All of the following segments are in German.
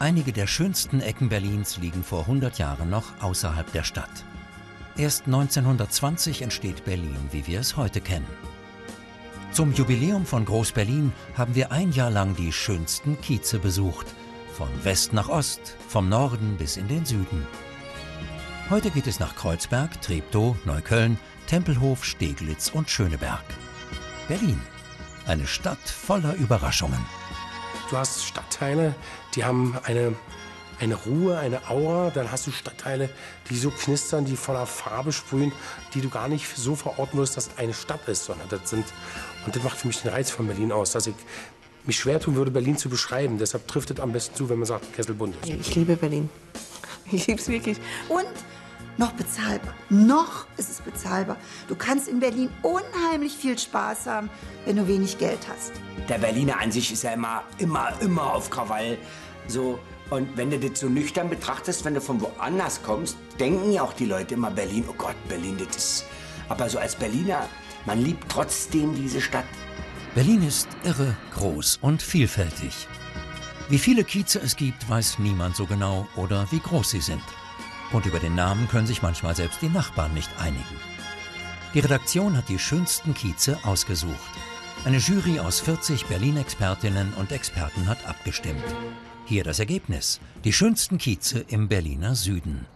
Einige der schönsten Ecken Berlins liegen vor 100 Jahren noch außerhalb der Stadt. Erst 1920 entsteht Berlin, wie wir es heute kennen. Zum Jubiläum von Groß-Berlin haben wir ein Jahr lang die schönsten Kieze besucht. Von West nach Ost, vom Norden bis in den Süden. Heute geht es nach Kreuzberg, Treptow, Neukölln, Tempelhof, Steglitz und Schöneberg. Berlin, eine Stadt voller Überraschungen. Du hast Stadtteile, die haben eine Ruhe, eine Aura. Dann hast du Stadtteile, die so knistern, die voller Farbe sprühen, die du gar nicht so verorten würdest, dass es eine Stadt ist, sondern und das macht für mich den Reiz von Berlin aus, dass ich mich schwer tun würde, Berlin zu beschreiben. Deshalb trifft es am besten zu, wenn man sagt, Kesselbunt ist. Ich liebe Berlin. Ich liebe es wirklich. Und noch bezahlbar. Noch ist es bezahlbar. Du kannst in Berlin unheimlich viel Spaß haben, wenn du wenig Geld hast. Der Berliner an sich ist ja immer auf Krawall. So. Und wenn du das so nüchtern betrachtest, wenn du von woanders kommst, denken ja auch die Leute immer Berlin, oh Gott, Berlin, das ist... Aber so als Berliner, man liebt trotzdem diese Stadt. Berlin ist irre, groß und vielfältig. Wie viele Kieze es gibt, weiß niemand so genau oder wie groß sie sind. Und über den Namen können sich manchmal selbst die Nachbarn nicht einigen. Die Redaktion hat die schönsten Kieze ausgesucht. Eine Jury aus 40 Berlin-Expertinnen und Experten hat abgestimmt. Hier das Ergebnis: die schönsten Kieze im Berliner Süden.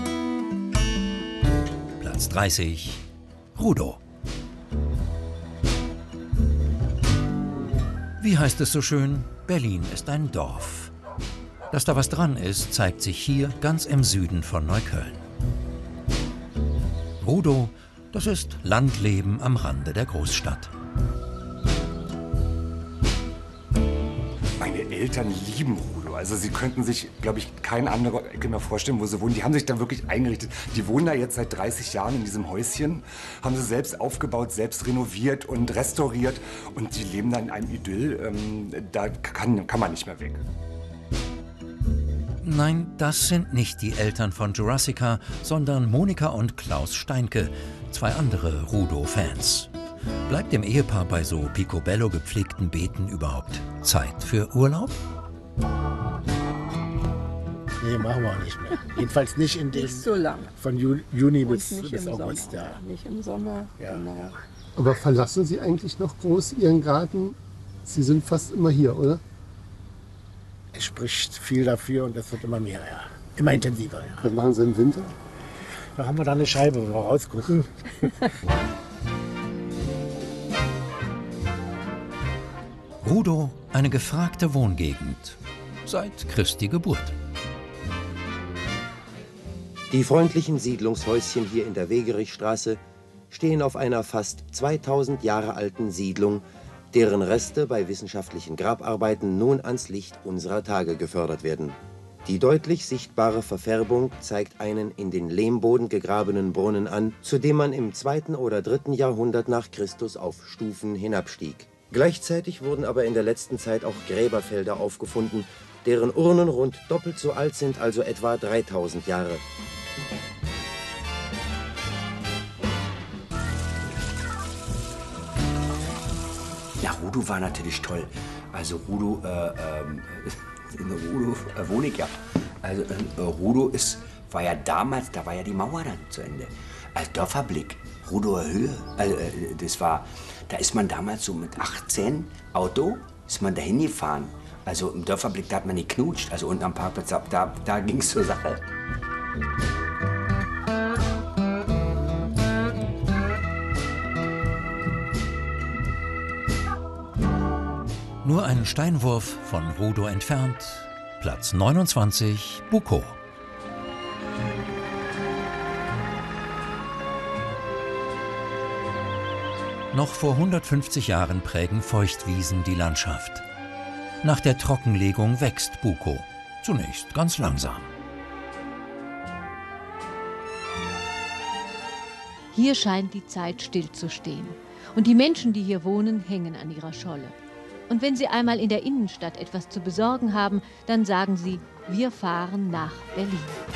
Platz 30, Rudow. Wie heißt es so schön? Berlin ist ein Dorf. Dass da was dran ist, zeigt sich hier ganz im Süden von Neukölln. Rudow, das ist Landleben am Rande der Großstadt. Meine Eltern lieben Rudow. Also sie könnten sich, glaube ich, kein anderer Ecke mehr vorstellen, wo sie wohnen. Die haben sich da wirklich eingerichtet. Die wohnen da jetzt seit 30 Jahren in diesem Häuschen, haben sie selbst aufgebaut, selbst renoviert und restauriert. Und die leben da in einem Idyll. Da kann man nicht mehr weg. Nein, das sind nicht die Eltern von Jurassica, sondern Monika und Klaus Steinke, zwei andere Rudow-Fans. Bleibt dem Ehepaar bei so picobello gepflegten Beeten überhaupt Zeit für Urlaub? Nee, machen wir auch nicht mehr. Jedenfalls nicht in dem... Nicht so lange. Von Juni bis im August, Sommer. ja. Nicht im Sommer, Ja. genau. Aber verlassen Sie eigentlich noch groß Ihren Garten? Sie sind fast immer hier, oder? Es spricht viel dafür und das wird immer mehr, ja. Immer intensiver, ja. Was machen Sie im Winter? Da haben wir da eine Scheibe, wo wir rausgucken. Rudow, eine gefragte Wohngegend. Seit Christi Geburt. Die freundlichen Siedlungshäuschen hier in der Wegerichstraße stehen auf einer fast 2000 Jahre alten Siedlung, deren Reste bei wissenschaftlichen Grabarbeiten nun ans Licht unserer Tage gefördert werden. Die deutlich sichtbare Verfärbung zeigt einen in den Lehmboden gegrabenen Brunnen an, zu dem man im 2. oder 3. Jahrhundert nach Christus auf Stufen hinabstieg. Gleichzeitig wurden aber in der letzten Zeit auch Gräberfelder aufgefunden, deren Urnen rund doppelt so alt sind, also etwa 3000 Jahre. Ja, Rudow war natürlich toll. Also Rudow, in Rudow wohne ich ja. Also Rudow war ja damals, da war ja die Mauer dann zu Ende. Als Dörferblick, Rudower Höhe. Also da ist man damals so mit 18 Auto, ist man dahin gefahren. Also im Dörferblick, da hat man geknutscht. Also unten am Parkplatz, da ging es zur Sache. Nur einen Steinwurf von Rudow entfernt, Platz 29, Bukow. Noch vor 150 Jahren prägen Feuchtwiesen die Landschaft. Nach der Trockenlegung wächst Bukow, zunächst ganz langsam. Hier scheint die Zeit stillzustehen. Und die Menschen, die hier wohnen, hängen an ihrer Scholle. Und wenn sie einmal in der Innenstadt etwas zu besorgen haben, dann sagen sie, wir fahren nach Berlin.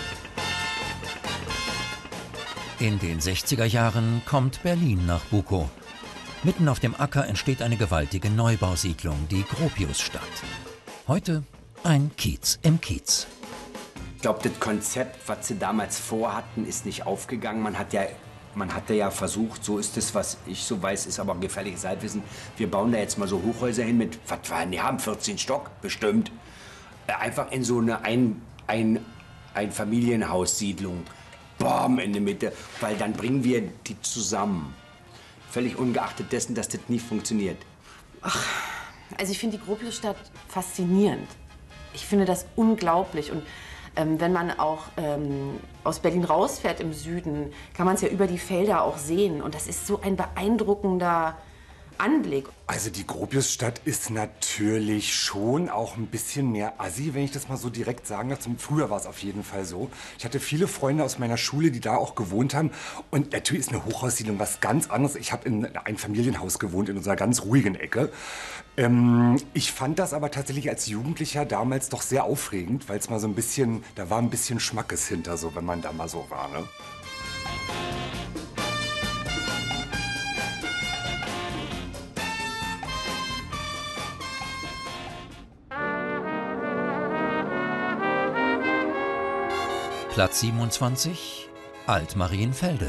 In den 60er Jahren kommt Berlin nach Bukow. Mitten auf dem Acker entsteht eine gewaltige Neubausiedlung, die Gropiusstadt. Heute Ein Kiez im Kiez. Ich glaube, das Konzept, was sie damals vorhatten, ist nicht aufgegangen. Man hatte ja versucht, so ist es, was ich so weiß, ist aber gefährliches Halbwissen. Wir bauen da jetzt mal so Hochhäuser hin mit, was waren die haben, 14 Stock bestimmt. Einfach in so eine Einfamilienhaussiedlung. Bam, in der Mitte. Weil dann bringen wir die zusammen. Völlig ungeachtet dessen, dass das nie funktioniert. Ach, also ich finde die Gropiusstadt faszinierend. Ich finde das unglaublich. Und wenn man auch aus Berlin rausfährt im Süden, kann man es ja über die Felder auch sehen. Und das ist so ein beeindruckender Anblick. Also die Gropiusstadt ist natürlich schon auch ein bisschen mehr Assi, wenn ich das mal so direkt sagen darf. Früher war es auf jeden Fall so. Ich hatte viele Freunde aus meiner Schule, die da auch gewohnt haben. Und natürlich ist eine Hochhaussiedlung was ganz anderes. Ich habe in einem Familienhaus gewohnt, in unserer ganz ruhigen Ecke. Ich fand das aber tatsächlich als Jugendlicher damals doch sehr aufregend, weil es mal so ein bisschen, da war ein bisschen Schmackes hinter, so wenn man da mal so war, ne? Platz 27, Alt-Marienfelde.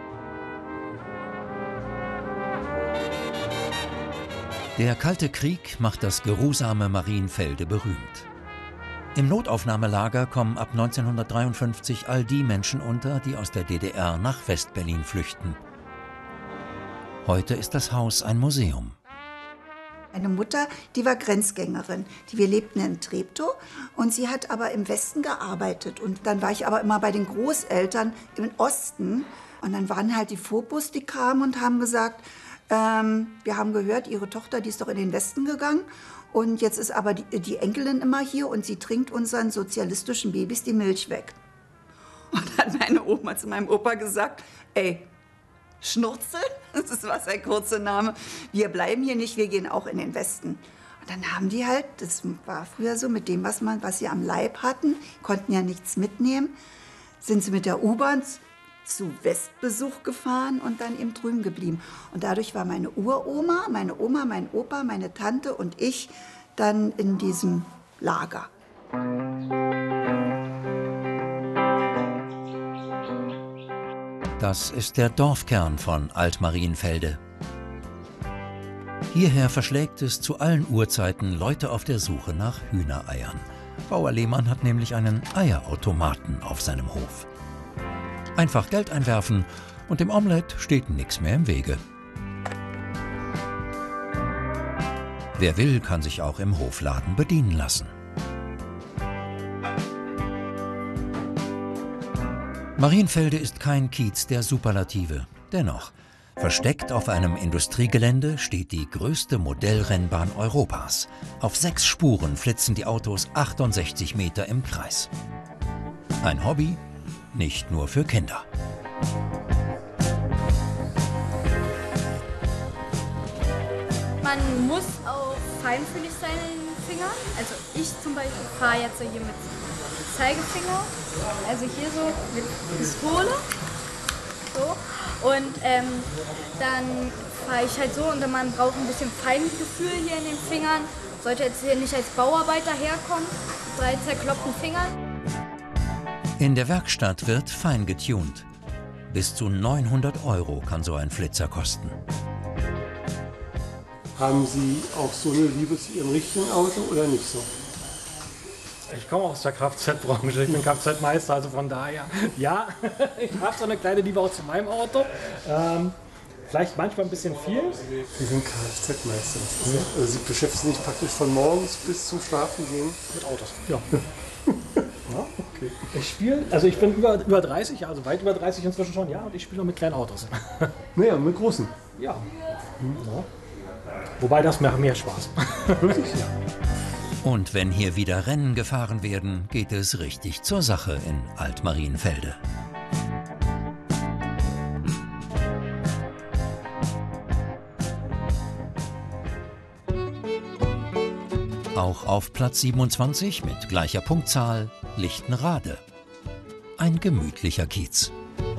Der Kalte Krieg macht das geruhsame Marienfelde berühmt. Im Notaufnahmelager kommen ab 1953 all die Menschen unter, die aus der DDR nach West-Berlin flüchten. Heute ist das Haus ein Museum. Meine Mutter, die war Grenzgängerin. Wir lebten in Treptow und sie hat aber im Westen gearbeitet. Und dann war ich aber immer bei den Großeltern im Osten. Und dann waren halt die Fopus, die kamen und haben gesagt, wir haben gehört, ihre Tochter, die ist doch in den Westen gegangen. Und jetzt ist aber die Enkelin immer hier und sie trinkt unseren sozialistischen Babys die Milch weg. Und dann hat meine Oma zu meinem Opa gesagt, ey, Schnurzel, das ist was ein kurzer Name, wir bleiben hier nicht, wir gehen auch in den Westen. Und dann haben die halt, das war früher so, mit dem, was sie am Leib hatten, konnten ja nichts mitnehmen, sind sie mit der U-Bahn zu Westbesuch gefahren und dann eben drüben geblieben. Und dadurch war meine Uroma, meine Oma, mein Opa, meine Tante und ich dann in diesem Lager. Das ist der Dorfkern von Alt-Marienfelde. Hierher verschlägt es zu allen Uhrzeiten Leute auf der Suche nach Hühnereiern. Bauer Lehmann hat nämlich einen Eierautomaten auf seinem Hof. Einfach Geld einwerfen und dem Omelett steht nichts mehr im Wege. Wer will, kann sich auch im Hofladen bedienen lassen. Marienfelde ist kein Kiez der Superlative. Dennoch, versteckt auf einem Industriegelände steht die größte Modellrennbahn Europas. Auf 6 Spuren flitzen die Autos 68 Meter im Kreis. Ein Hobby, nicht nur für Kinder. Man muss auch feinfühlig sein in den Fingern. Also ich zum Beispiel fahre jetzt hier mit Zeigefinger, also hier so mit Pistole. So. Und dann fahre ich halt so und dann man braucht ein bisschen Feingefühl hier in den Fingern. Sollte jetzt hier nicht als Bauarbeiter herkommen, mit 3 zerkloppten Fingern. In der Werkstatt wird fein getunt. Bis zu 900 € kann so ein Flitzer kosten. Haben Sie auch so eine Liebe zu Ihrem richtigen Auto oder nicht so? Ich komme aus der Kfz-Branche, ich bin Kfz-Meister, also von daher, ja, ich habe so eine kleine Liebe auch zu meinem Auto. Vielleicht manchmal ein bisschen viel. Sie sind Kfz-Meister. Also Sie beschäftigen sich praktisch von morgens bis zum Schlafengehen mit Autos. Ja. Ja, okay. Ich bin über 30, also weit über 30 inzwischen schon, ja, und ich spiele noch mit kleinen Autos. Naja, mit großen. Ja. Ja. Wobei das macht mehr Spaß. Wirklich, ja. Und wenn hier wieder Rennen gefahren werden, geht es richtig zur Sache in Alt-Marienfelde. Auch auf Platz 27 mit gleicher Punktzahl Lichtenrade. Ein gemütlicher Kiez.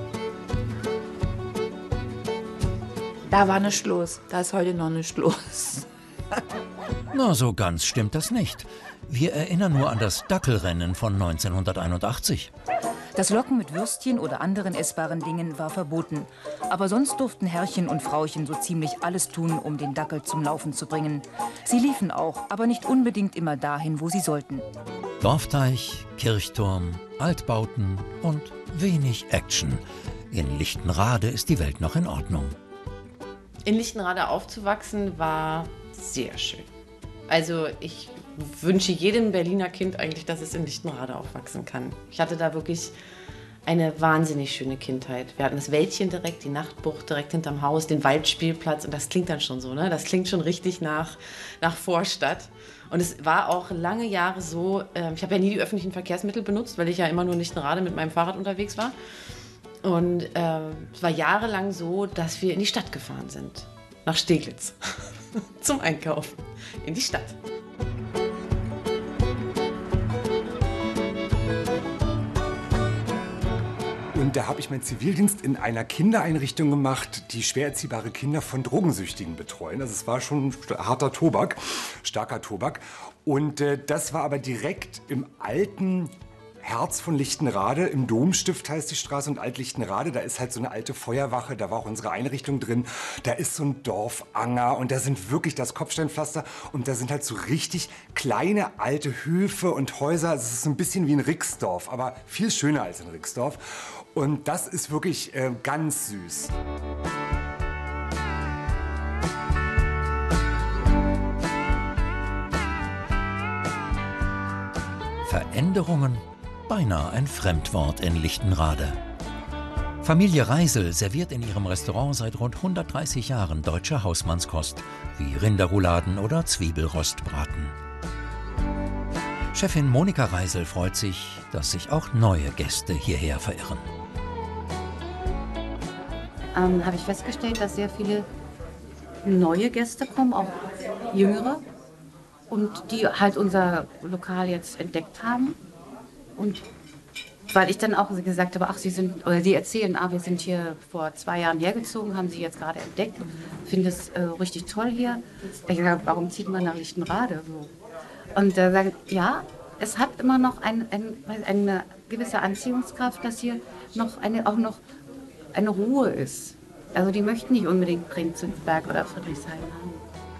Da war nichts los. Da ist heute noch nichts los. Na, so ganz stimmt das nicht. Wir erinnern nur an das Dackelrennen von 1981. Das Locken mit Würstchen oder anderen essbaren Dingen war verboten. Aber sonst durften Herrchen und Frauchen so ziemlich alles tun, um den Dackel zum Laufen zu bringen. Sie liefen auch, aber nicht unbedingt immer dahin, wo sie sollten. Dorfteich, Kirchturm, Altbauten und wenig Action. In Lichtenrade ist die Welt noch in Ordnung. In Lichtenrade aufzuwachsen war sehr schön. Also ich wünsche jedem Berliner Kind eigentlich, dass es in Lichtenrade aufwachsen kann. Ich hatte da wirklich eine wahnsinnig schöne Kindheit. Wir hatten das Wäldchen direkt, die Nachtbucht direkt hinterm Haus, den Waldspielplatz und das klingt dann schon so, ne? Das klingt schon richtig nach Vorstadt. Und es war auch lange Jahre so, ich habe ja nie die öffentlichen Verkehrsmittel benutzt, weil ich ja immer nur in Lichtenrade mit meinem Fahrrad unterwegs war. Und es war jahrelang so, dass wir in die Stadt gefahren sind, nach Steglitz, zum Einkaufen, in die Stadt. Und da habe ich meinen Zivildienst in einer Kindereinrichtung gemacht, die schwer erziehbare Kinder von Drogensüchtigen betreuen. Also es war schon harter Tobak, starker Tobak. Und das war aber direkt im alten Herz von Lichtenrade, im Domstift heißt die Straße und Alt-Lichtenrade. Da ist halt so eine alte Feuerwache, da war auch unsere Einrichtung drin. Da ist so ein Dorfanger und da sind wirklich das Kopfsteinpflaster. Und da sind halt so richtig kleine alte Höfe und Häuser. Also es ist so ein bisschen wie ein Rixdorf, aber viel schöner als ein Rixdorf. Und das ist wirklich ganz süß. Veränderungen? Beinahe ein Fremdwort in Lichtenrade. Familie Reisel serviert in ihrem Restaurant seit rund 130 Jahren deutsche Hausmannskost, wie Rinderrouladen oder Zwiebelrostbraten. Chefin Monika Reisel freut sich, dass sich auch neue Gäste hierher verirren. Habe ich festgestellt, dass sehr viele neue Gäste kommen, auch jüngere, und die halt unser Lokal jetzt entdeckt haben. Und weil ich dann auch gesagt habe, ach, Sie erzählen, wir sind hier vor 2 Jahren hergezogen, haben Sie jetzt gerade entdeckt, finde es richtig toll hier. Ich sage, warum zieht man nach Lichtenrade? Und da sagen, ja, es hat immer noch eine gewisse Anziehungskraft, dass hier auch noch eine Ruhe ist. Also die möchten nicht unbedingt Prinzensberg oder Friedrichshain haben.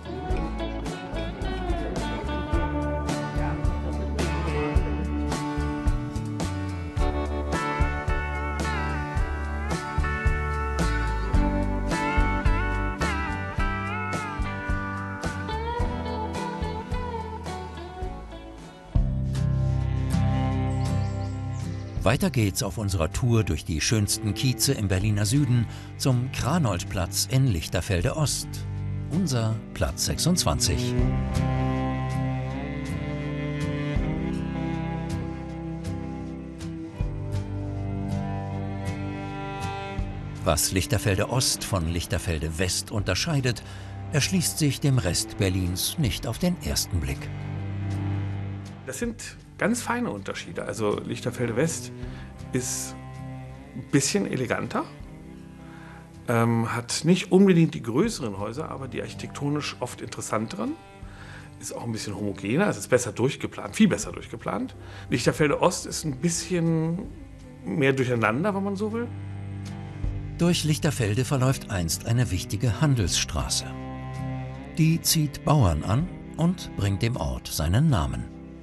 Weiter geht's auf unserer Tour durch die schönsten Kieze im Berliner Süden zum Kranoldplatz in Lichterfelde Ost. Unser Platz 26. Was Lichterfelde Ost von Lichterfelde West unterscheidet, erschließt sich dem Rest Berlins nicht auf den ersten Blick. Das sind ganz feine Unterschiede. Also Lichterfelde West ist ein bisschen eleganter, hat nicht unbedingt die größeren Häuser, aber die architektonisch oft interessanteren. Ist auch ein bisschen homogener, es ist besser durchgeplant, viel besser durchgeplant. Lichterfelde Ost ist ein bisschen mehr durcheinander, wenn man so will. Durch Lichterfelde verläuft einst eine wichtige Handelsstraße. Die zieht Bauern an und bringt dem Ort seinen Namen.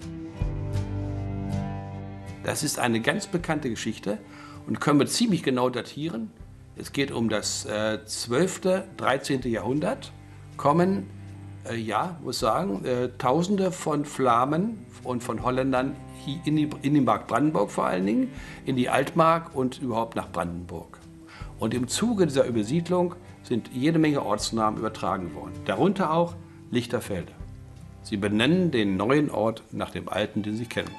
Das ist eine ganz bekannte Geschichte und können wir ziemlich genau datieren. Es geht um das 12., 13. Jahrhundert. Kommen, muss sagen, Tausende von Flamen und von Holländern in die Mark Brandenburg vor allen Dingen, in die Altmark und überhaupt nach Brandenburg. Und im Zuge dieser Übersiedlung sind jede Menge Ortsnamen übertragen worden, darunter auch Lichterfelde. Sie benennen den neuen Ort nach dem alten, den sie kennen.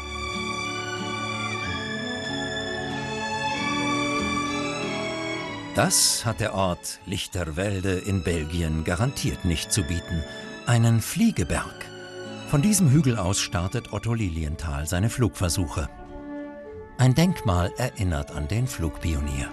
Das hat der Ort Lichterwelde in Belgien garantiert nicht zu bieten. Einen Fliegeberg. Von diesem Hügel aus startet Otto Lilienthal seine Flugversuche. Ein Denkmal erinnert an den Flugpionier.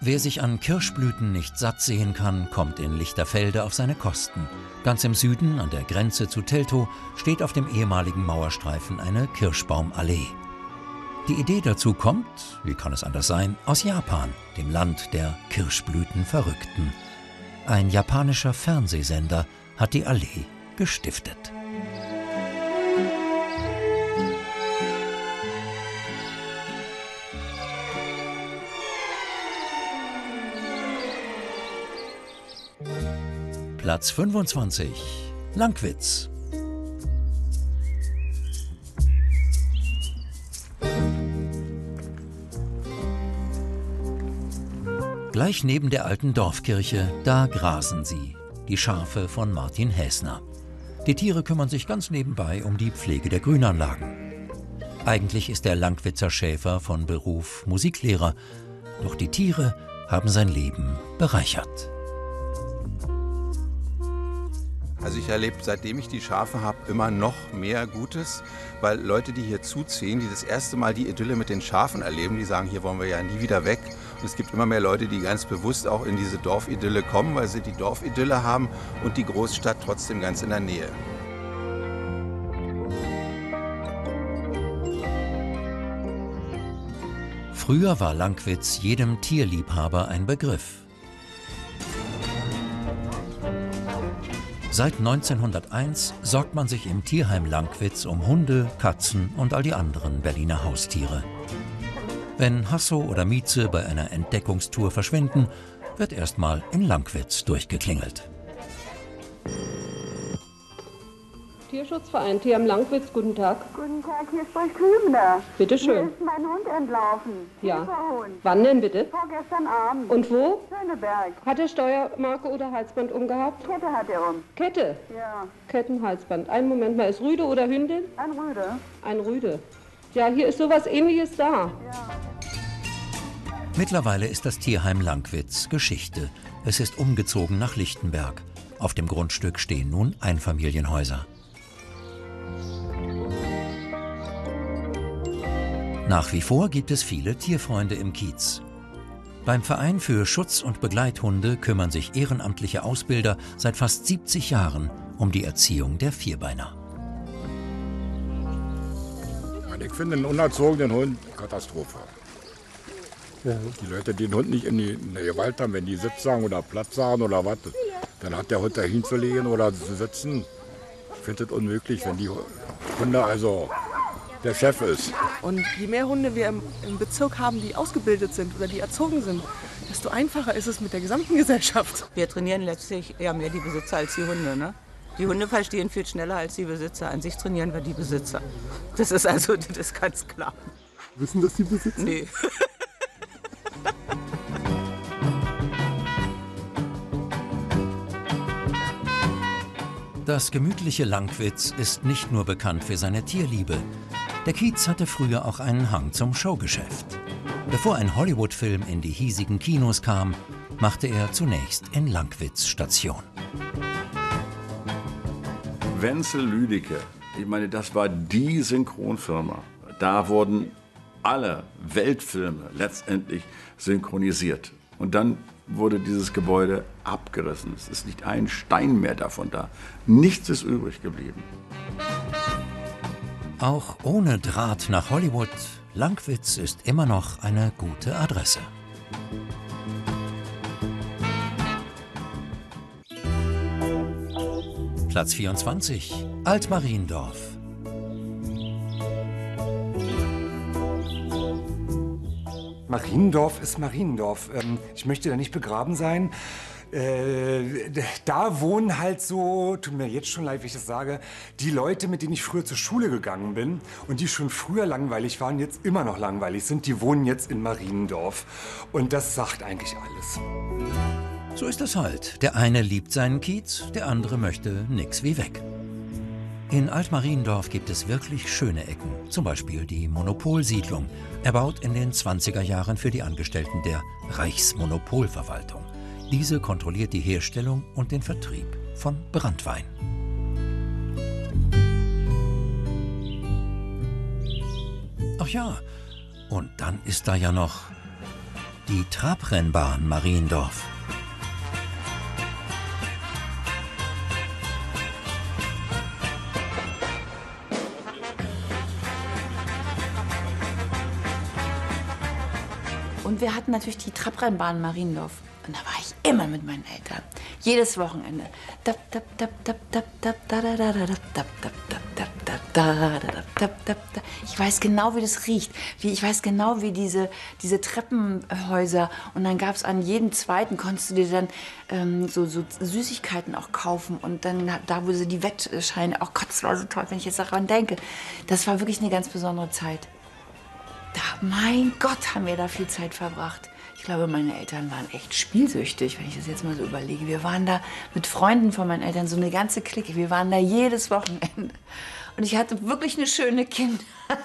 Wer sich an Kirschblüten nicht satt sehen kann, kommt in Lichterfelde auf seine Kosten. Ganz im Süden, an der Grenze zu Teltow, steht auf dem ehemaligen Mauerstreifen eine Kirschbaumallee. Die Idee dazu kommt, wie kann es anders sein, aus Japan, dem Land der Kirschblütenverrückten. Ein japanischer Fernsehsender hat die Allee gestiftet. Platz 25. Lankwitz. Gleich neben der alten Dorfkirche, da grasen sie, die Schafe von Martin Häsner. Die Tiere kümmern sich ganz nebenbei um die Pflege der Grünanlagen. Eigentlich ist der Lankwitzer Schäfer von Beruf Musiklehrer, doch die Tiere haben sein Leben bereichert. Also ich erlebe, seitdem ich die Schafe habe, immer noch mehr Gutes, weil Leute, die hier zuziehen, die das erste Mal die Idylle mit den Schafen erleben, die sagen, hier wollen wir ja nie wieder weg. Und es gibt immer mehr Leute, die ganz bewusst auch in diese Dorfidylle kommen, weil sie die Dorfidylle haben und die Großstadt trotzdem ganz in der Nähe. Früher war Lankwitz jedem Tierliebhaber ein Begriff. Seit 1901 sorgt man sich im Tierheim Lankwitz um Hunde, Katzen und all die anderen Berliner Haustiere. Wenn Hasso oder Mieze bei einer Entdeckungstour verschwinden, wird erstmal in Lankwitz durchgeklingelt. Tierschutzverein Tierheim Lankwitz, guten Tag. Guten Tag, hier spricht Hübner. Bitte schön. Mir ist mein Hund entlaufen. Ja. Schäferhund. Wann denn bitte? Vorgestern Abend. Und wo? Schöneberg. Hat er Steuermarke oder Halsband umgehabt? Kette hat er um. Kette? Ja. Kettenhalsband. Einen Moment mal. Ist Rüde oder Hündin? Ein Rüde. Ein Rüde. Ja, hier ist sowas Ähnliches da. Ja. Mittlerweile ist das Tierheim Lankwitz Geschichte. Es ist umgezogen nach Lichtenberg. Auf dem Grundstück stehen nun Einfamilienhäuser. Nach wie vor gibt es viele Tierfreunde im Kiez. Beim Verein für Schutz- und Begleithunde kümmern sich ehrenamtliche Ausbilder seit fast 70 Jahren um die Erziehung der Vierbeiner. Ich finde einen unerzogenen Hund Katastrophe. Ja. Die Leute, die den Hund nicht in der Gewalt haben, wenn die Sitz sagen oder Platz sagen oder was, dann hat der Hund da hinzulegen oder zu sitzen. Ich finde es unmöglich, wenn die Hunde also der Chef ist. Und je mehr Hunde wir im Bezirk haben, die ausgebildet sind oder die erzogen sind, desto einfacher ist es mit der gesamten Gesellschaft. Wir trainieren letztlich eher mehr die Besitzer als die Hunde, ne? Die Hunde verstehen viel schneller als die Besitzer. An sich trainieren wir die Besitzer. Das ist ganz klar. Wissen das die Besitzer? Nee. Das gemütliche Lankwitz ist nicht nur bekannt für seine Tierliebe. Der Kiez hatte früher auch einen Hang zum Showgeschäft. Bevor ein Hollywood-Film in die hiesigen Kinos kam, machte er zunächst in Lankwitz Station. Wenzel Lüdecke, ich meine, das war die Synchronfirma. Da wurden alle Weltfilme letztendlich synchronisiert. Und dann wurde dieses Gebäude abgerissen. Es ist nicht ein Stein mehr davon da. Nichts ist übrig geblieben. Auch ohne Draht nach Hollywood, Lankwitz ist immer noch eine gute Adresse. Platz 24, Altmariendorf. Mariendorf ist Mariendorf. Ich möchte da nicht begraben sein. Da wohnen halt so, tut mir jetzt schon leid, wenn ich das sage, die Leute, mit denen ich früher zur Schule gegangen bin und die schon früher langweilig waren, jetzt immer noch langweilig sind, die wohnen jetzt in Mariendorf. Und das sagt eigentlich alles. So ist es halt. Der eine liebt seinen Kiez, der andere möchte nix wie weg. In Altmariendorf gibt es wirklich schöne Ecken, zum Beispiel die Monopolsiedlung, erbaut in den 20er Jahren für die Angestellten der Reichsmonopolverwaltung. Diese kontrolliert die Herstellung und den Vertrieb von Branntwein. Ach ja, und dann ist da ja noch die Trabrennbahn Mariendorf. Und wir hatten natürlich die Trabrennbahn Mariendorf. Und da war ich immer mit meinen Eltern. Jedes Wochenende. Ich weiß genau, wie das riecht. Ich weiß genau, wie diese Treppenhäuser. Und dann gab es an jedem zweiten, konntest du dir dann so Süßigkeiten auch kaufen. Und dann da, wo sie die Wettscheine, oh Gott, das war so toll, wenn ich jetzt daran denke. Das war wirklich eine ganz besondere Zeit. Mein Gott, haben wir da viel Zeit verbracht. Ich glaube, meine Eltern waren echt spielsüchtig, wenn ich das jetzt mal so überlege. Wir waren da mit Freunden von meinen Eltern, so eine ganze Clique. Wir waren da jedes Wochenende. Und ich hatte wirklich eine schöne Kindheit.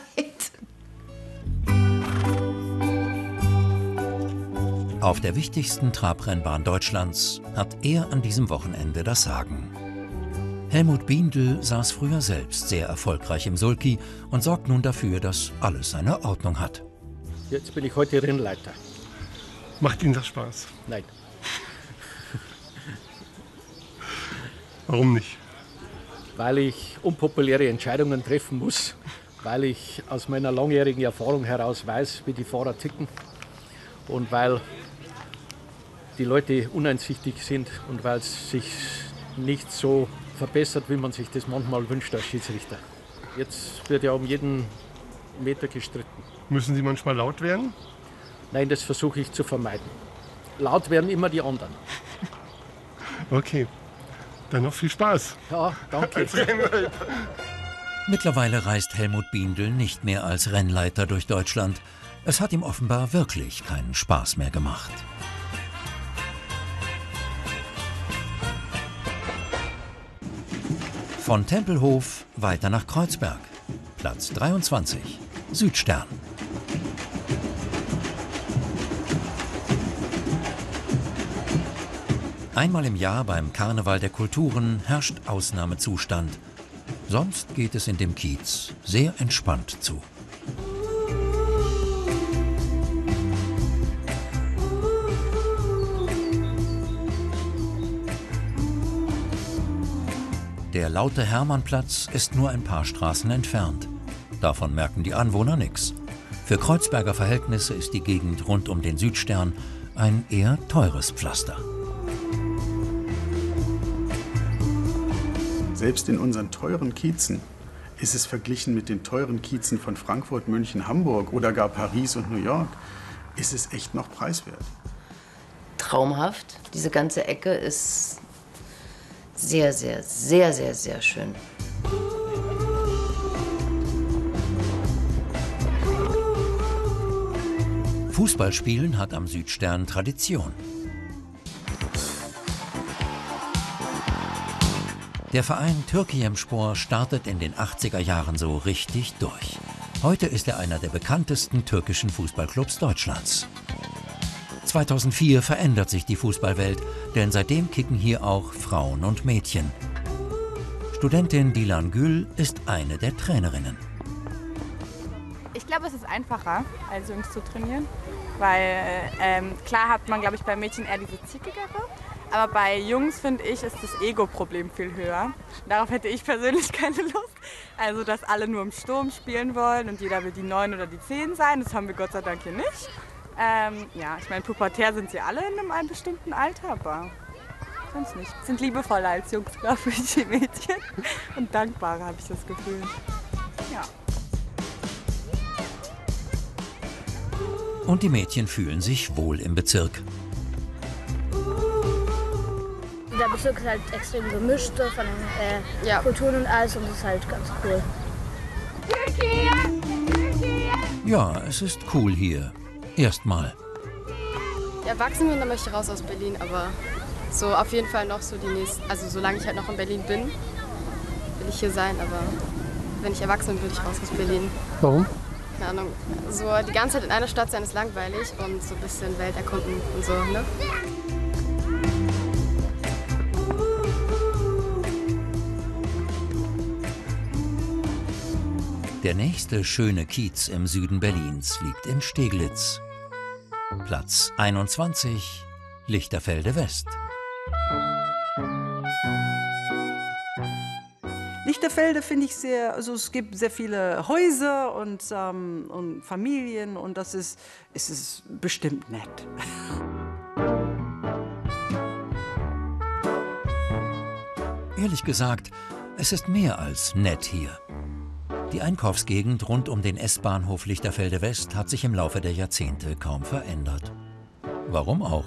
Auf der wichtigsten Trabrennbahn Deutschlands hat er an diesem Wochenende das Sagen. Helmut Biendl saß früher selbst sehr erfolgreich im Sulky und sorgt nun dafür, dass alles seine Ordnung hat. Jetzt bin ich heute Rennleiter. Macht Ihnen das Spaß? Nein. Warum nicht? Weil ich unpopuläre Entscheidungen treffen muss, weil ich aus meiner langjährigen Erfahrung heraus weiß, wie die Fahrer ticken und weil die Leute uneinsichtig sind und weil es sich nicht so verbessert, wie man sich das manchmal wünscht als Schiedsrichter. Jetzt wird ja um jeden Meter gestritten. Müssen Sie manchmal laut werden? Nein, das versuche ich zu vermeiden. Laut werden immer die anderen. Okay, dann noch viel Spaß. Ja, danke. Als Rennleiter. Mittlerweile reist Helmut Biendl nicht mehr als Rennleiter durch Deutschland. Es hat ihm offenbar wirklich keinen Spaß mehr gemacht. Von Tempelhof weiter nach Kreuzberg. Platz 23, Südstern. Einmal im Jahr beim Karneval der Kulturen herrscht Ausnahmezustand. Sonst geht es in dem Kiez sehr entspannt zu. Der laute Hermannplatz ist nur ein paar Straßen entfernt. Davon merken die Anwohner nichts. Für Kreuzberger Verhältnisse ist die Gegend rund um den Südstern ein eher teures Pflaster. Selbst in unseren teuren Kiezen ist es verglichen mit den teuren Kiezen von Frankfurt, München, Hamburg oder gar Paris und New York, ist es echt noch preiswert. Traumhaft. Diese ganze Ecke ist sehr, sehr, sehr, sehr, sehr schön. Fußballspielen hat am Südstern Tradition. Der Verein Türkiyemspor startet in den 80er Jahren so richtig durch. Heute ist er einer der bekanntesten türkischen Fußballclubs Deutschlands. 2004 verändert sich die Fußballwelt, denn seitdem kicken hier auch Frauen und Mädchen. Studentin Dilan Gül ist eine der Trainerinnen. Ich glaube, es ist einfacher, als Jungs zu trainieren, weil klar hat man, glaube ich, bei Mädchen eher diese zickigere, aber bei Jungs, finde ich, ist das Ego-Problem viel höher. Darauf hätte ich persönlich keine Lust. Also, dass alle nur im Sturm spielen wollen und jeder will die 9 oder die 10 sein, das haben wir Gott sei Dank hier nicht. Ja, ich meine, pubertär sind sie alle in einem bestimmten Alter, aber sonst nicht. Sind liebevoller als Jungs, glaube ich, die Mädchen. Und dankbarer, habe ich das Gefühl. Ja. Und die Mädchen fühlen sich wohl im Bezirk. Der Bezirk ist halt extrem gemischt von den Kulturen und alles und das ist halt ganz cool. Ja, es ist cool hier. Erstmal. Erwachsen bin, dann möchte ich raus aus Berlin, aber so auf jeden Fall noch so die nächsten, also solange ich halt noch in Berlin bin, will ich hier sein, aber wenn ich erwachsen bin, würde ich raus aus Berlin. Warum? Keine Ahnung, so die ganze Zeit in einer Stadt sein ist langweilig und so ein bisschen Welt erkunden und so, ne? Der nächste schöne Kiez im Süden Berlins liegt in Steglitz. Platz 21, Lichterfelde West. Lichterfelde finde ich sehr, also es gibt sehr viele Häuser und Familien und es ist bestimmt nett. Ehrlich gesagt, es ist mehr als nett hier. Die Einkaufsgegend rund um den S-Bahnhof Lichterfelde West hat sich im Laufe der Jahrzehnte kaum verändert. Warum auch?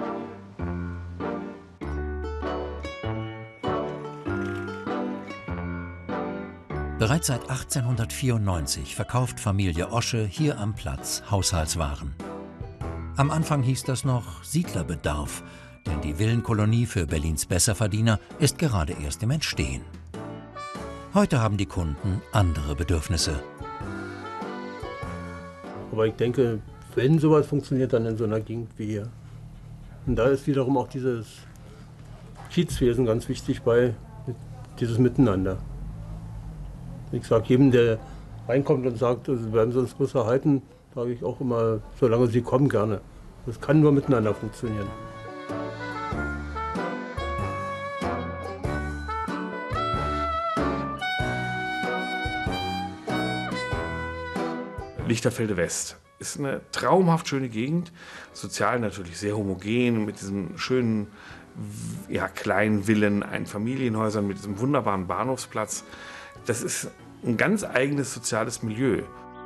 Bereits seit 1894 verkauft Familie Osche hier am Platz Haushaltswaren. Am Anfang hieß das noch Siedlerbedarf, denn die Villenkolonie für Berlins Besserverdiener ist gerade erst im Entstehen. Heute haben die Kunden andere Bedürfnisse. Aber ich denke, wenn sowas funktioniert, dann in so einer Gegend wie hier. Und da ist wiederum auch dieses Kiezwesen ganz wichtig bei, dieses Miteinander. Ich sage jedem, der reinkommt und sagt, werden Sie uns bloß erhalten, sage ich auch immer, solange Sie kommen, gerne. Das kann nur miteinander funktionieren. Lichterfelde West ist eine traumhaft schöne Gegend, sozial natürlich sehr homogen, mit diesen schönen kleinen Villen, Einfamilienhäusern, mit diesem wunderbaren Bahnhofsplatz. Das ist ein ganz eigenes soziales Milieu.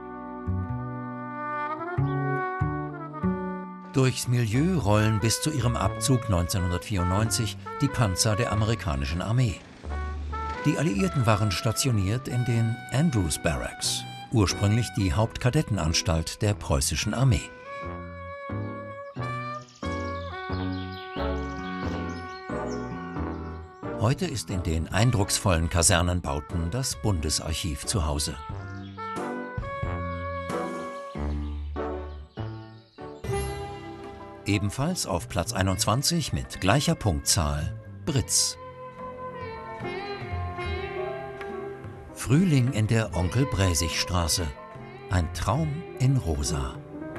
Durchs Milieu rollen bis zu ihrem Abzug 1994 die Panzer der amerikanischen Armee. Die Alliierten waren stationiert in den Andrews Barracks, ursprünglich die Hauptkadettenanstalt der preußischen Armee. Heute ist in den eindrucksvollen Kasernenbauten das Bundesarchiv zu Hause. Ebenfalls auf Platz 21 mit gleicher Punktzahl Britz. Frühling in der Onkel-Bräsig-Straße. Ein Traum in Rosa.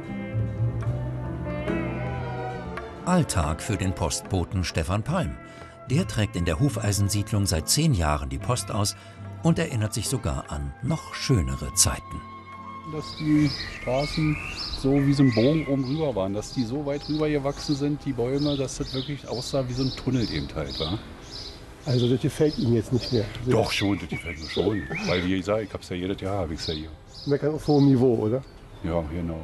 Alltag für den Postboten Stefan Palm. Der trägt in der Hufeisensiedlung seit 10 Jahren die Post aus und erinnert sich sogar an noch schönere Zeiten. Dass die Straßen so wie so ein Bogen oben rüber waren, dass die so weit rüber gewachsen sind, die Bäume, dass das wirklich aussah wie so ein Tunnel eben halt, war. Also das gefällt Ihnen jetzt nicht mehr? Doch schon, das gefällt mir schon. Weil wie gesagt, ich hab's ja jedes Jahr, habe ich's ja hier. Meckern auf hohem Niveau, oder? Ja, genau.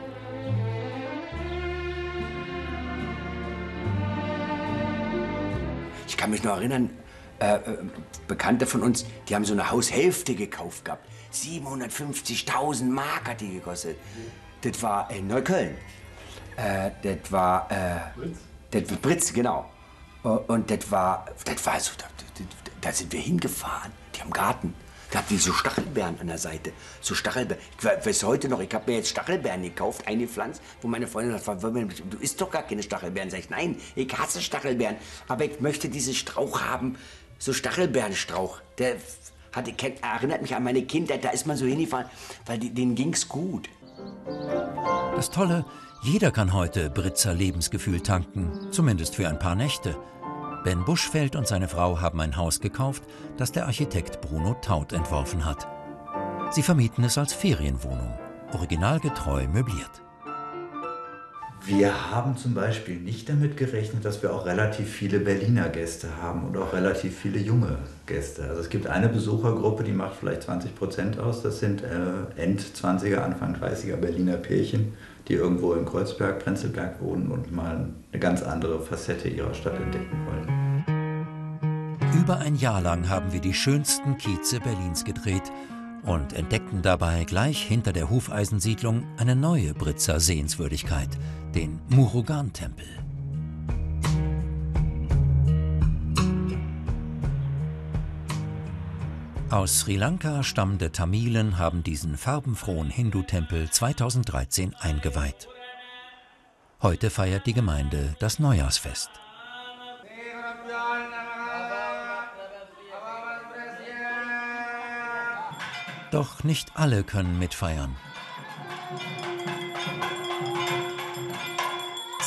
Ich kann mich noch erinnern, Bekannte von uns, die haben so eine Haushälfte gekauft gehabt. 750.000 Mark hat die gekostet. Das war in Neukölln. Das war Britz, genau. Und das war so, da sind wir hingefahren. Die haben Garten. Da hatten die so Stachelbeeren an der Seite. So Stachelbeeren. Ich weiß heute noch, ich habe mir jetzt Stachelbeeren gekauft, eingepflanzt, wo meine Freundin sagt, du isst doch gar keine Stachelbeeren. Sag ich, nein, ich hasse Stachelbeeren. Aber ich möchte diesen Strauch haben, so Stachelbeerenstrauch. Der erinnert mich an meine Kindheit, da ist man so hingefahren, weil denen ging's gut. Das Tolle, jeder kann heute Britzer Lebensgefühl tanken, zumindest für ein paar Nächte. Ben Buschfeld und seine Frau haben ein Haus gekauft, das der Architekt Bruno Taut entworfen hat. Sie vermieten es als Ferienwohnung, originalgetreu möbliert. Wir haben zum Beispiel nicht damit gerechnet, dass wir auch relativ viele Berliner Gäste haben und auch relativ viele junge Gäste. Also es gibt eine Besuchergruppe, die macht vielleicht 20% aus. Das sind End-20er, Anfang 30er Berliner Pärchen, die irgendwo in Kreuzberg, Prenzlberg wohnen und mal eine ganz andere Facette ihrer Stadt entdecken wollen. Über ein Jahr lang haben wir die schönsten Kieze Berlins gedreht und entdeckten dabei gleich hinter der Hufeisensiedlung eine neue Britzer Sehenswürdigkeit, den Murugan-Tempel. Aus Sri Lanka stammende Tamilen haben diesen farbenfrohen Hindu-Tempel 2013 eingeweiht. Heute feiert die Gemeinde das Neujahrsfest. Doch nicht alle können mitfeiern.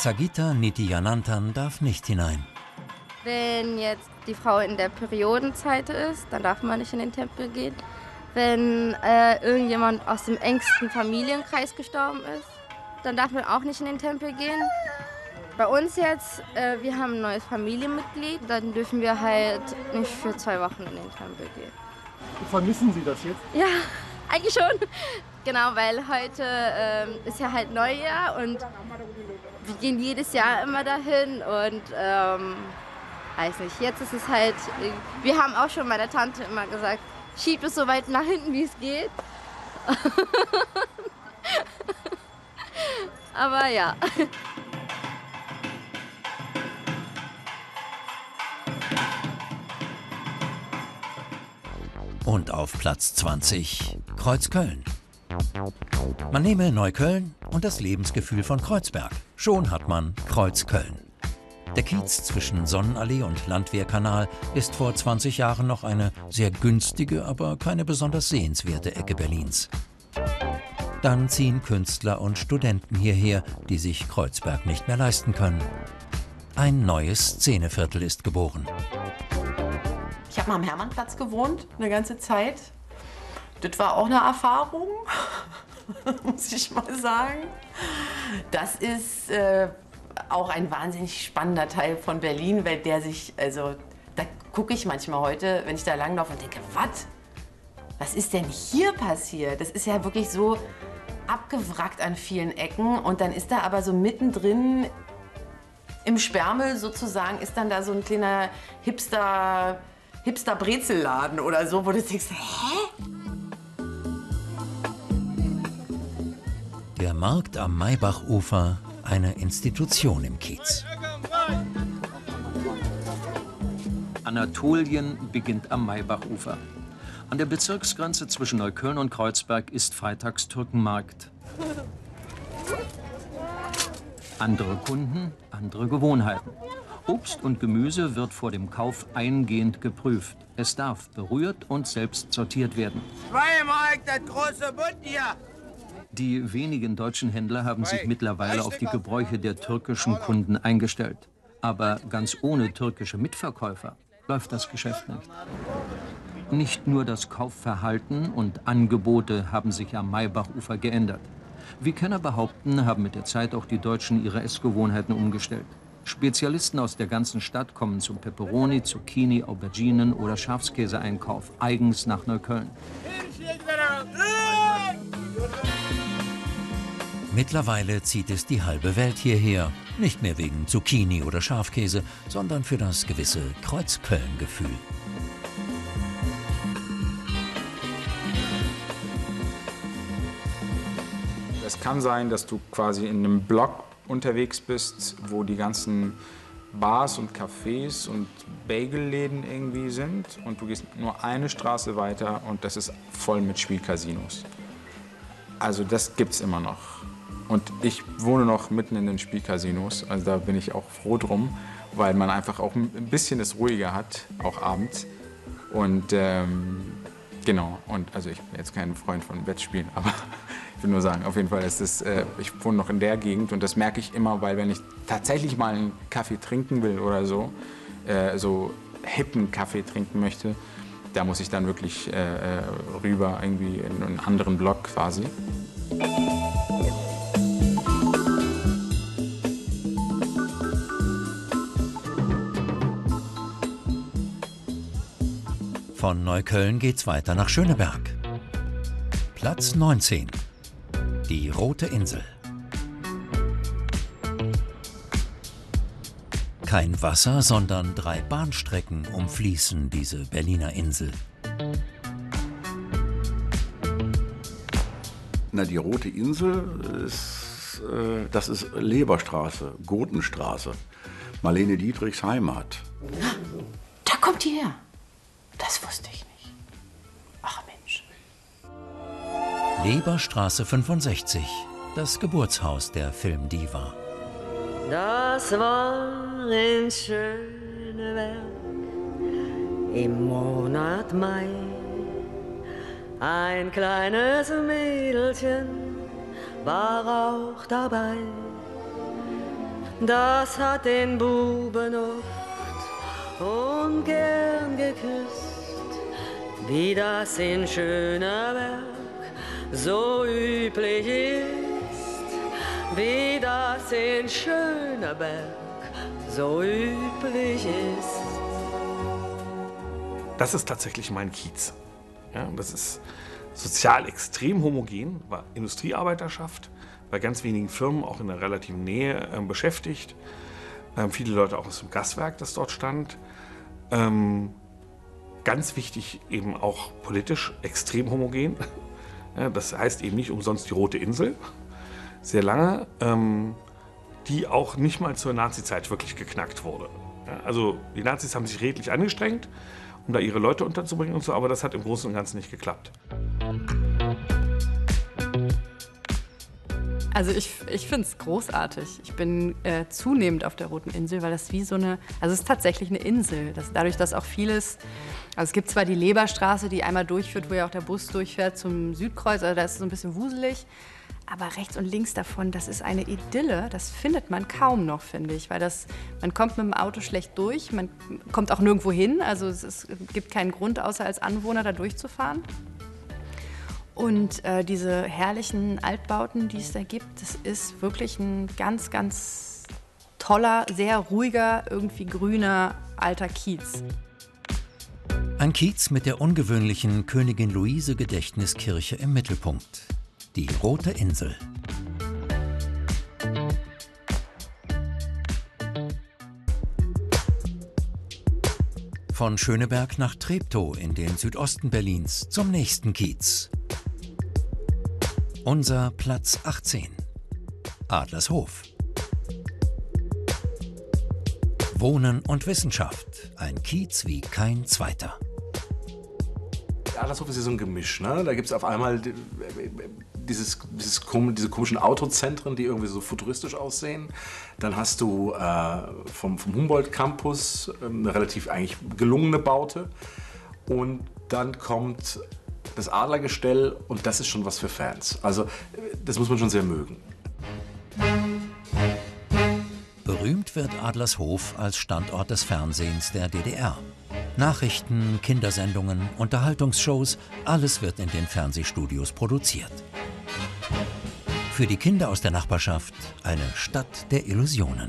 Sagita Nityananthan darf nicht hinein. Wenn jetzt die Frau in der Periodenzeit ist, dann darf man nicht in den Tempel gehen. Wenn irgendjemand aus dem engsten Familienkreis gestorben ist, dann darf man auch nicht in den Tempel gehen. Bei uns jetzt, wir haben ein neues Familienmitglied, dann dürfen wir halt nicht für 2 Wochen in den Tempel gehen. Vermissen Sie das jetzt? Ja, eigentlich schon. Genau, weil heute ist ja halt Neujahr und wir gehen jedes Jahr immer dahin und weiß nicht, jetzt ist es halt, wir haben auch schon meiner Tante immer gesagt, schieb es so weit nach hinten, wie es geht. Aber ja. Und auf Platz 20 Kreuzköln. Man nehme Neukölln und das Lebensgefühl von Kreuzberg. Schon hat man Kreuzköln. Der Kiez zwischen Sonnenallee und Landwehrkanal ist vor 20 Jahren noch eine sehr günstige, aber keine besonders sehenswerte Ecke Berlins. Dann ziehen Künstler und Studenten hierher, die sich Kreuzberg nicht mehr leisten können. Ein neues Szeneviertel ist geboren. Ich habe mal am Hermannplatz gewohnt, eine ganze Zeit. Das war auch eine Erfahrung, muss ich mal sagen. Das ist auch ein wahnsinnig spannender Teil von Berlin, weil der sich, also da gucke ich manchmal heute, wenn ich da langlaufe und denke, was ist denn hier passiert? Das ist ja wirklich so abgewrackt an vielen Ecken und dann ist da aber so mittendrin im Sperrmüll sozusagen, ist dann da so ein kleiner Hipster-Brezelladen oder so, wo du denkst, hä? Der Markt am Maybachufer, eine Institution im Kiez. Anatolien beginnt am Maybachufer. An der Bezirksgrenze zwischen Neukölln und Kreuzberg ist freitags Türkenmarkt. Andere Kunden, andere Gewohnheiten. Obst und Gemüse wird vor dem Kauf eingehend geprüft. Es darf berührt und selbst sortiert werden. 2 Mark, das große Bund hier! Die wenigen deutschen Händler haben sich mittlerweile auf die Gebräuche der türkischen Kunden eingestellt. Aber ganz ohne türkische Mitverkäufer läuft das Geschäft nicht. Nicht nur das Kaufverhalten und Angebote haben sich am Maybachufer geändert. Wie Kenner behaupten, haben mit der Zeit auch die Deutschen ihre Essgewohnheiten umgestellt. Spezialisten aus der ganzen Stadt kommen zum Peperoni, Zucchini, Auberginen oder Schafskäse-Einkauf eigens nach Neukölln. Mittlerweile zieht es die halbe Welt hierher. Nicht mehr wegen Zucchini oder Schafkäse, sondern für das gewisse Kreuzköln-Gefühl. Es kann sein, dass du quasi in einem Block unterwegs bist, wo die ganzen Bars und Cafés und Bagelläden irgendwie sind und du gehst nur eine Straße weiter und das ist voll mit Spielcasinos. Also das gibt's immer noch. Und ich wohne noch mitten in den Spielcasinos, also da bin ich auch froh drum, weil man einfach auch ein bisschen es ruhiger hat, auch abends. Und genau, und also ich bin jetzt kein Freund von Wettspielen, aber ich will nur sagen, auf jeden Fall ist es, ich wohne noch in der Gegend und das merke ich immer, weil wenn ich tatsächlich mal einen Kaffee trinken will oder so, so hippen Kaffee trinken möchte, da muss ich dann wirklich rüber irgendwie in einen anderen Block quasi. Von Neukölln geht's weiter nach Schöneberg. Platz 19. Die Rote Insel. Kein Wasser, sondern 3 Bahnstrecken umfließen diese Berliner Insel. Na, die Rote Insel ist, das ist Leberstraße, Gotenstraße, Marlene Dietrichs Heimat. Da kommt die her. Das wusste ich nicht. Ach Mensch. Leberstraße 65, das Geburtshaus der Filmdiva. Das war in Schöneberg im Monat Mai. Ein kleines Mädelchen war auch dabei. das hat den Buben oft und gern geküsst, wie das in Schöneberg so üblich ist, wie das in Schöneberg so üblich ist. Das ist tatsächlich mein Kiez. Ja, das ist sozial extrem homogen, war Industriearbeiterschaft, bei ganz wenigen Firmen auch in der relativen Nähe beschäftigt. Viele Leute auch aus dem Gaswerk, das dort stand. Ganz wichtig eben auch politisch extrem homogen. Ja, das heißt eben nicht umsonst die Rote Insel. Sehr lange, die auch nicht mal zur Nazizeit wirklich geknackt wurde. Ja, also die Nazis haben sich redlich angestrengt, um da ihre Leute unterzubringen und so, aber das hat im Großen und Ganzen nicht geklappt. Also ich finde es großartig. Ich bin zunehmend auf der Roten Insel, weil das wie so eine, also es ist tatsächlich eine Insel. Dadurch, dass auch vieles, also es gibt zwar die Leberstraße, die einmal durchführt, wo ja auch der Bus durchfährt zum Südkreuz, also da ist es so ein bisschen wuselig. Aber rechts und links davon, das ist eine Idylle, das findet man kaum noch, finde ich. Weil man kommt mit dem Auto schlecht durch, man kommt auch nirgendwo hin. Also es gibt keinen Grund, außer als Anwohner da durchzufahren. Und diese herrlichen Altbauten, die es da gibt, das ist wirklich ein ganz, ganz toller, sehr ruhiger, irgendwie grüner, alter Kiez. Ein Kiez mit der ungewöhnlichen Königin Luise Gedächtniskirche im Mittelpunkt. Die Rote Insel. Von Schöneberg nach Treptow in den Südosten Berlins zum nächsten Kiez. Unser Platz 18. Adlershof. Wohnen und Wissenschaft. Ein Kiez wie kein zweiter. Adlershof ist ja so ein Gemisch, ne? Da gibt es auf einmal diese komischen Autozentren, die irgendwie so futuristisch aussehen. Dann hast du vom Humboldt-Campus eine relativ eigentlich gelungene Baute. Und dann kommt das Adlergestell und das ist schon was für Fans. Also das muss man schon sehr mögen. Berühmt wird Adlershof als Standort des Fernsehens der DDR. Nachrichten, Kindersendungen, Unterhaltungsshows, alles wird in den Fernsehstudios produziert. Für die Kinder aus der Nachbarschaft eine Stadt der Illusionen.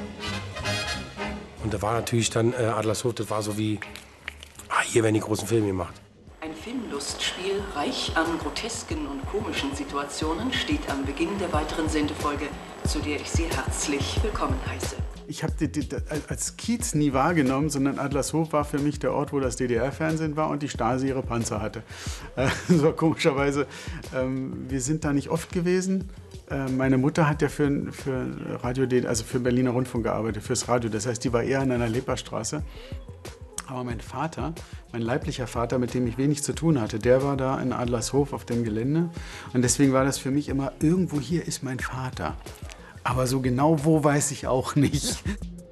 Und da war natürlich dann Adlershof, das war so wie, hier werden die großen Filme gemacht. Ein Filmlustspiel, reich an grotesken und komischen Situationen, steht am Beginn der weiteren Sendefolge, zu der ich Sie herzlich willkommen heiße. Ich habe als Kiez nie wahrgenommen, sondern Adlershof war für mich der Ort, wo das DDR-Fernsehen war und die Stasi ihre Panzer hatte. So komischerweise, wir sind da nicht oft gewesen. Meine Mutter hat ja für Radio, also für Berliner Rundfunk gearbeitet, fürs Radio. Das heißt, die war eher an einer Leperstraße. Aber mein Vater, mein leiblicher Vater, mit dem ich wenig zu tun hatte, der war da in Adlershof auf dem Gelände. Und deswegen war das für mich immer, irgendwo hier ist mein Vater. Aber so genau wo, weiß ich auch nicht.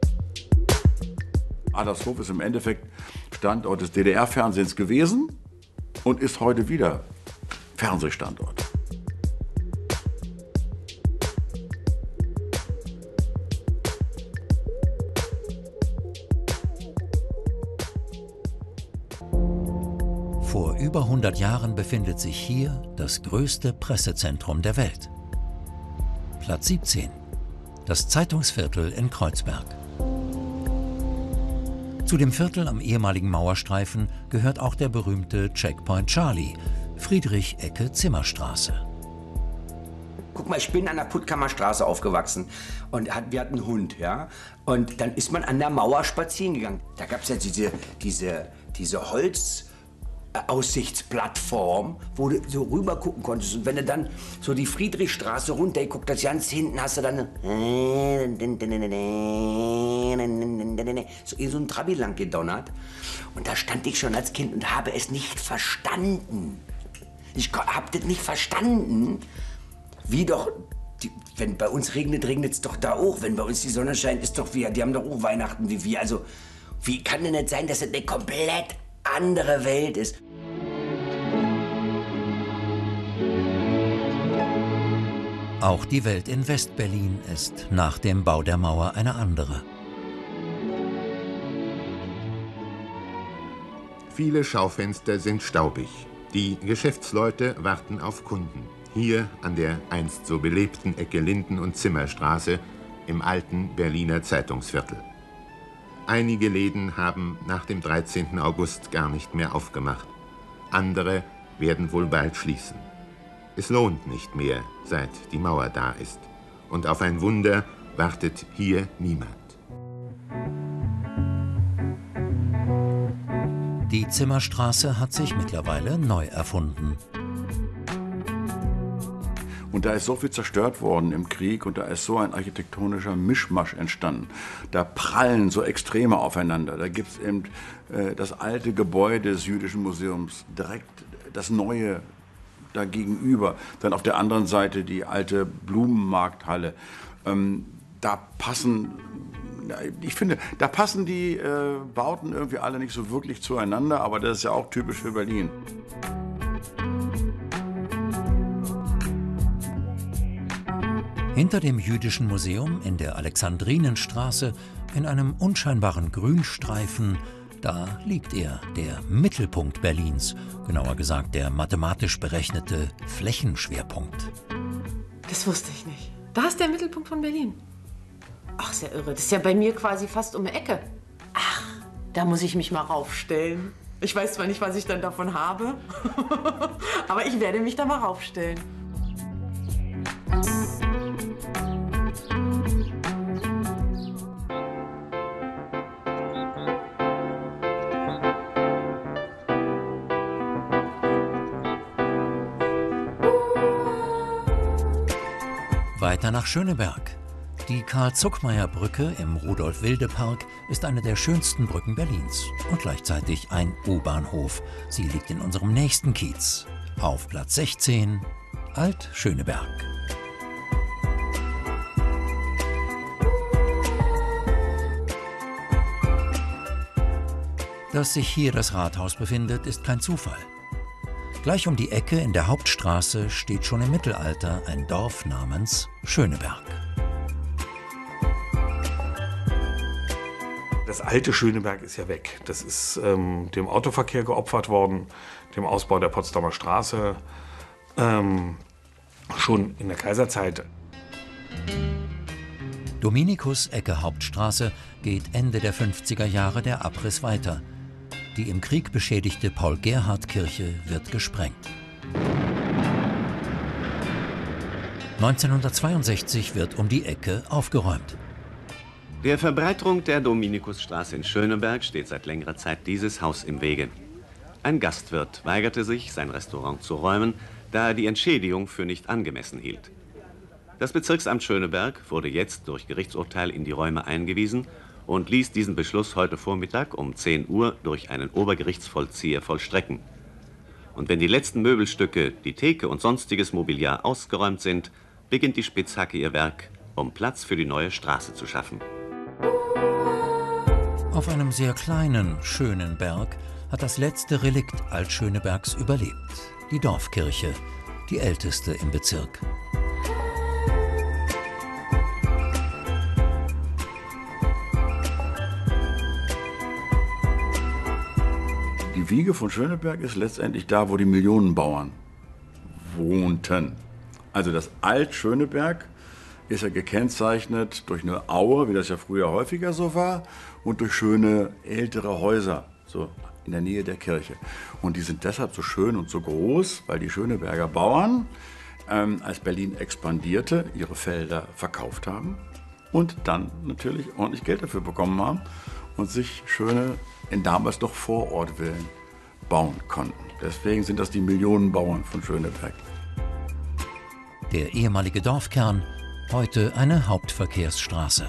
Adlershof ist im Endeffekt Standort des DDR-Fernsehens gewesen und ist heute wieder Fernsehstandort. Vor über 100 Jahren befindet sich hier das größte Pressezentrum der Welt. Platz 17. Das Zeitungsviertel in Kreuzberg. Zu dem Viertel am ehemaligen Mauerstreifen gehört auch der berühmte Checkpoint Charlie, Friedrich-Ecke-Zimmerstraße. Guck mal, ich bin an der Puttkammerstraße aufgewachsen und wir hatten einen Hund, ja. Und dann ist man an der Mauer spazieren gegangen. Da gab es ja diese Holzaussichtsplattform, wo du so rüber gucken konntest. Und wenn du dann so die Friedrichstraße runter guckst, das ganz hinten hast du dann so ein Trabi lang gedonnert. Und da stand ich schon als Kind und habe es nicht verstanden. Ich habe das nicht verstanden. Wie doch, wenn bei uns regnet, regnet es doch da auch. Wenn bei uns die Sonne scheint, ist doch wir. Die haben doch auch Weihnachten wie wir. Also, wie kann denn nicht sein, dass das eine komplett andere Welt ist? Auch die Welt in West-Berlin ist nach dem Bau der Mauer eine andere. Viele Schaufenster sind staubig. Die Geschäftsleute warten auf Kunden. Hier an der einst so belebten Ecke Linden- und Zimmerstraße im alten Berliner Zeitungsviertel. Einige Läden haben nach dem 13. August gar nicht mehr aufgemacht. Andere werden wohl bald schließen. Es lohnt nicht mehr, seit die Mauer da ist. Und auf ein Wunder wartet hier niemand. Die Zimmerstraße hat sich mittlerweile neu erfunden. Und da ist so viel zerstört worden im Krieg und da ist so ein architektonischer Mischmasch entstanden. Da prallen so Extreme aufeinander. Da gibt es eben das alte Gebäude des Jüdischen Museums, direkt das neue da gegenüber. Dann auf der anderen Seite die alte Blumenmarkthalle. Da passen... Ich finde, da passen die Bauten irgendwie alle nicht so wirklich zueinander, aber das ist ja auch typisch für Berlin. Hinter dem Jüdischen Museum in der Alexandrinenstraße, in einem unscheinbaren Grünstreifen, da liegt er, der Mittelpunkt Berlins, genauer gesagt der mathematisch berechnete Flächenschwerpunkt. Das wusste ich nicht. Da ist der Mittelpunkt von Berlin. Ach, ist ja irre. Das ist ja bei mir quasi fast um die Ecke. Ach, da muss ich mich mal raufstellen. Ich weiß zwar nicht, was ich dann davon habe, aber ich werde mich da mal raufstellen. Weiter nach Schöneberg. Die Karl-Zuckmayer-Brücke im Rudolf-Wilde-Park ist eine der schönsten Brücken Berlins und gleichzeitig ein U-Bahnhof. Sie liegt in unserem nächsten Kiez. Auf Platz 16, Alt-Schöneberg. Dass sich hier das Rathaus befindet, ist kein Zufall. Gleich um die Ecke in der Hauptstraße steht schon im Mittelalter ein Dorf namens Schöneberg. Das alte Schöneberg ist ja weg. Das ist dem Autoverkehr geopfert worden, dem Ausbau der Potsdamer Straße, schon in der Kaiserzeit. Dominikus Ecke Hauptstraße geht Ende der 50er Jahre der Abriss weiter. Die im Krieg beschädigte Paul-Gerhardt-Kirche wird gesprengt. 1962 wird um die Ecke aufgeräumt. Der Verbreiterung der Dominikusstraße in Schöneberg steht seit längerer Zeit dieses Haus im Wege. Ein Gastwirt weigerte sich, sein Restaurant zu räumen, da er die Entschädigung für nicht angemessen hielt. Das Bezirksamt Schöneberg wurde jetzt durch Gerichtsurteil in die Räume eingewiesen und ließ diesen Beschluss heute Vormittag um 10 Uhr durch einen Obergerichtsvollzieher vollstrecken. Und wenn die letzten Möbelstücke, die Theke und sonstiges Mobiliar ausgeräumt sind, beginnt die Spitzhacke ihr Werk, um Platz für die neue Straße zu schaffen. Auf einem sehr kleinen, schönen Berg hat das letzte Relikt Alt-Schönebergs überlebt. Die Dorfkirche, die älteste im Bezirk. Die Wiege von Schöneberg ist letztendlich da, wo die Millionenbauern wohnten. Also das Alt-Schöneberg ist ja gekennzeichnet durch eine Aue, wie das ja früher häufiger so war, und durch schöne ältere Häuser, so in der Nähe der Kirche. Und die sind deshalb so schön und so groß, weil die Schöneberger Bauern, als Berlin expandierte, ihre Felder verkauft haben und dann natürlich ordentlich Geld dafür bekommen haben und sich schöne, in damals noch Vorortvillen bauen konnten. Deswegen sind das die Millionenbauern von Schöneberg. Der ehemalige Dorfkern, heute eine Hauptverkehrsstraße.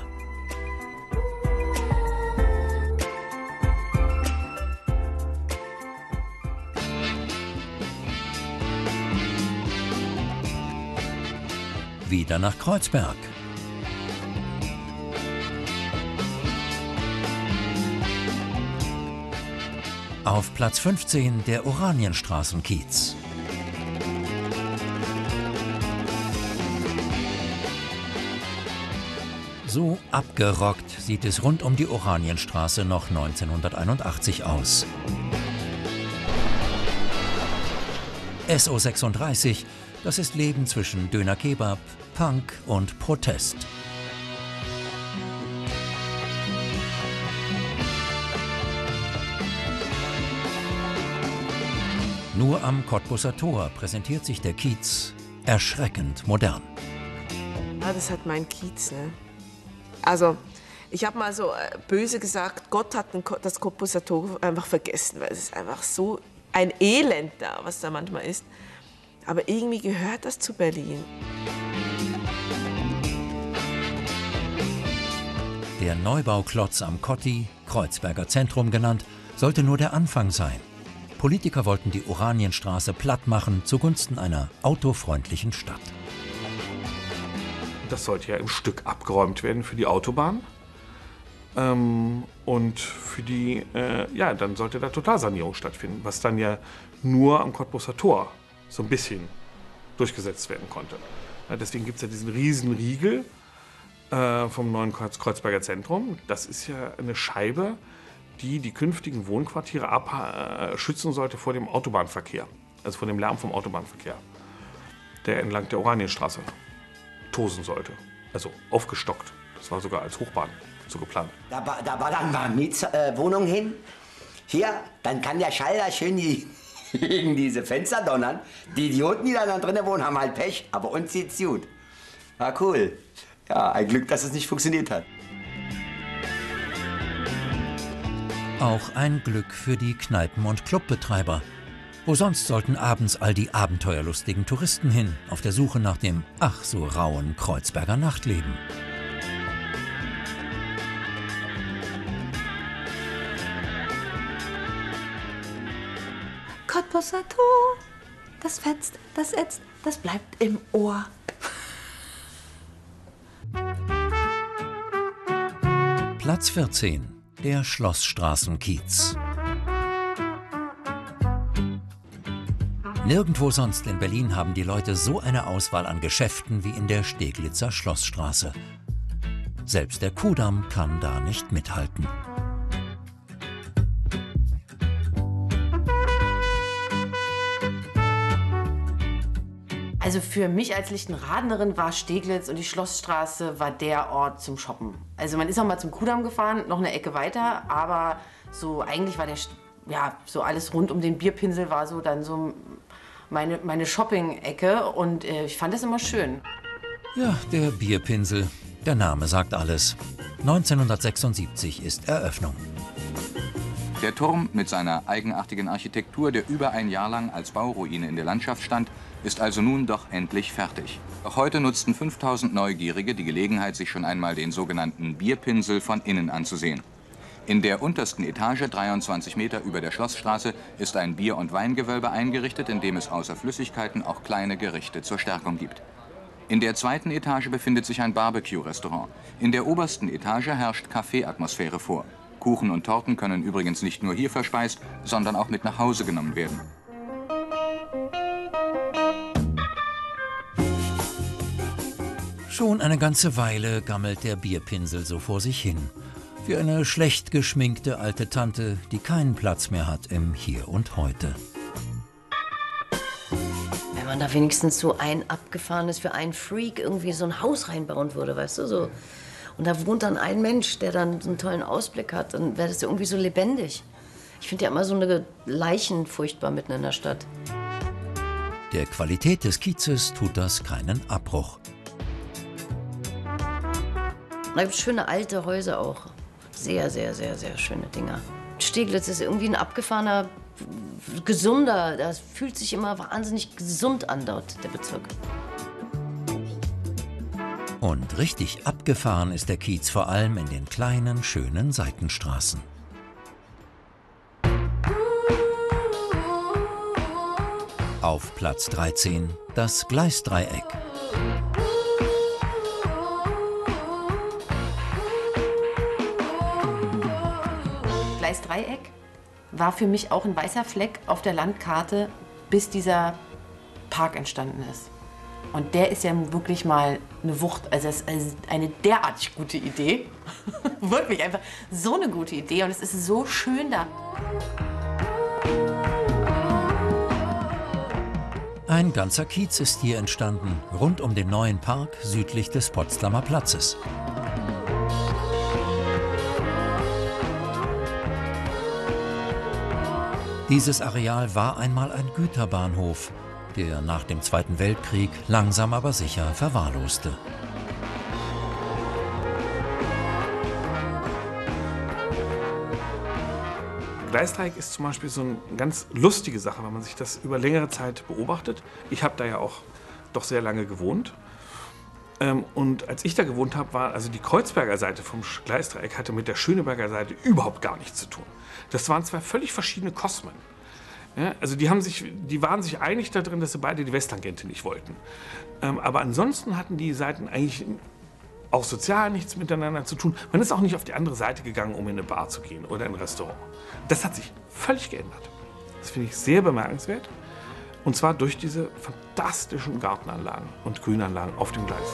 Wieder nach Kreuzberg. Auf Platz 15 der Oranienstraßenkiez. So abgerockt sieht es rund um die Oranienstraße noch 1981 aus. SO36, das ist Leben zwischen Döner-Kebab, Punk und Protest. Nur am Cottbuser Tor präsentiert sich der Kiez erschreckend modern. Ja, das hat mein Kiez, ne? Also, ich habe mal so böse gesagt, Gott hat das Cottbuser Tor einfach vergessen, weil es ist einfach so ein Elend da, was da manchmal ist. Aber irgendwie gehört das zu Berlin. Der Neubauklotz am Kotti, Kreuzberger Zentrum genannt, sollte nur der Anfang sein. Politiker wollten die Oranienstraße platt machen zugunsten einer autofreundlichen Stadt. Das sollte ja im Stück abgeräumt werden für die Autobahn. Und für die, dann sollte da Totalsanierung stattfinden, was dann ja nur am Cottbuser Tor so ein bisschen durchgesetzt werden konnte. Ja, deswegen gibt es ja diesen riesen Riegel vom neuen Kreuzberger Zentrum. Das ist ja eine Scheibe, die die künftigen Wohnquartiere schützen sollte vor dem Autobahnverkehr, also vor dem Lärm vom Autobahnverkehr, der entlang der Oranienstraße tosen sollte, also aufgestockt. Das war sogar als Hochbahn so geplant. Da ballern wir Mietwohnungen hin. Hier, dann kann der Schall da schön gegen diese Fenster donnern. Die Idioten, die da drinnen wohnen, haben halt Pech, aber uns sieht's gut. War cool. Ja, ein Glück, dass es nicht funktioniert hat. Auch ein Glück für die Kneipen- und Clubbetreiber. Wo sonst sollten abends all die abenteuerlustigen Touristen hin, auf der Suche nach dem ach so rauen Kreuzberger Nachtleben? Cottbuser Tor, das fetzt, das ätzt, das bleibt im Ohr. Platz 14, der Schlossstraßenkiez. Nirgendwo sonst in Berlin haben die Leute so eine Auswahl an Geschäften wie in der Steglitzer Schlossstraße. Selbst der Kudamm kann da nicht mithalten. Also für mich als Lichtenradenerin war Steglitz und die Schlossstraße war der Ort zum Shoppen. Also man ist auch mal zum Kudamm gefahren, noch eine Ecke weiter, aber so eigentlich war so alles rund um den Bierpinsel war so dann so meine Shopping-Ecke und ich fand das immer schön. Ja, der Bierpinsel. Der Name sagt alles. 1976 ist Eröffnung. Der Turm mit seiner eigenartigen Architektur, der über ein Jahr lang als Bauruine in der Landschaft stand, ist also nun doch endlich fertig. Doch heute nutzten 5000 Neugierige die Gelegenheit, sich schon einmal den sogenannten Bierpinsel von innen anzusehen. In der untersten Etage, 23 Meter über der Schlossstraße, ist ein Bier- und Weingewölbe eingerichtet, in dem es außer Flüssigkeiten auch kleine Gerichte zur Stärkung gibt. In der zweiten Etage befindet sich ein Barbecue-Restaurant. In der obersten Etage herrscht Café-Atmosphäre vor. Kuchen und Torten können übrigens nicht nur hier verspeist, sondern auch mit nach Hause genommen werden. Schon eine ganze Weile gammelt der Bierpinsel so vor sich hin. Wie eine schlecht geschminkte alte Tante, die keinen Platz mehr hat im Hier und Heute. Wenn man da wenigstens so ein abgefahrenes für einen Freak irgendwie so ein Haus reinbauen würde, weißt du, so. Und da wohnt dann ein Mensch, der dann so einen tollen Ausblick hat, dann wäre das irgendwie so lebendig. Ich finde ja immer so eine Leichen furchtbar mitten in der Stadt. Der Qualität des Kiezes tut das keinen Abbruch. Da gibt es schöne alte Häuser auch. Sehr, sehr, sehr, sehr schöne Dinger. Steglitz ist irgendwie ein abgefahrener, gesunder, das fühlt sich immer wahnsinnig gesund an dort, der Bezirk. Und richtig abgefahren ist der Kiez vor allem in den kleinen, schönen Seitenstraßen. Auf Platz 13 das Gleisdreieck. Gleisdreieck war für mich auch ein weißer Fleck auf der Landkarte, bis dieser Park entstanden ist. Und der ist ja wirklich mal eine Wucht. Also das ist eine derartig gute Idee. Wirklich einfach so eine gute Idee. Und es ist so schön da. Ein ganzer Kiez ist hier entstanden, rund um den neuen Park südlich des Potsdamer Platzes. Dieses Areal war einmal ein Güterbahnhof, der nach dem Zweiten Weltkrieg langsam aber sicher verwahrloste. Gleisdreieck ist zum Beispiel so eine ganz lustige Sache, wenn man sich das über längere Zeit beobachtet. Ich habe da ja auch doch sehr lange gewohnt. Und als ich da gewohnt habe, war also die Kreuzberger Seite vom Gleisdreieck hatte mit der Schöneberger Seite überhaupt gar nichts zu tun. Das waren zwei völlig verschiedene Kosmen. Ja, also die waren sich einig darin, dass sie beide die Westtangente nicht wollten. Aber ansonsten hatten die Seiten eigentlich auch sozial nichts miteinander zu tun. Man ist auch nicht auf die andere Seite gegangen, um in eine Bar zu gehen oder in ein Restaurant. Das hat sich völlig geändert. Das finde ich sehr bemerkenswert. Und zwar durch diese fantastischen Gartenanlagen und Grünanlagen auf dem Gleis.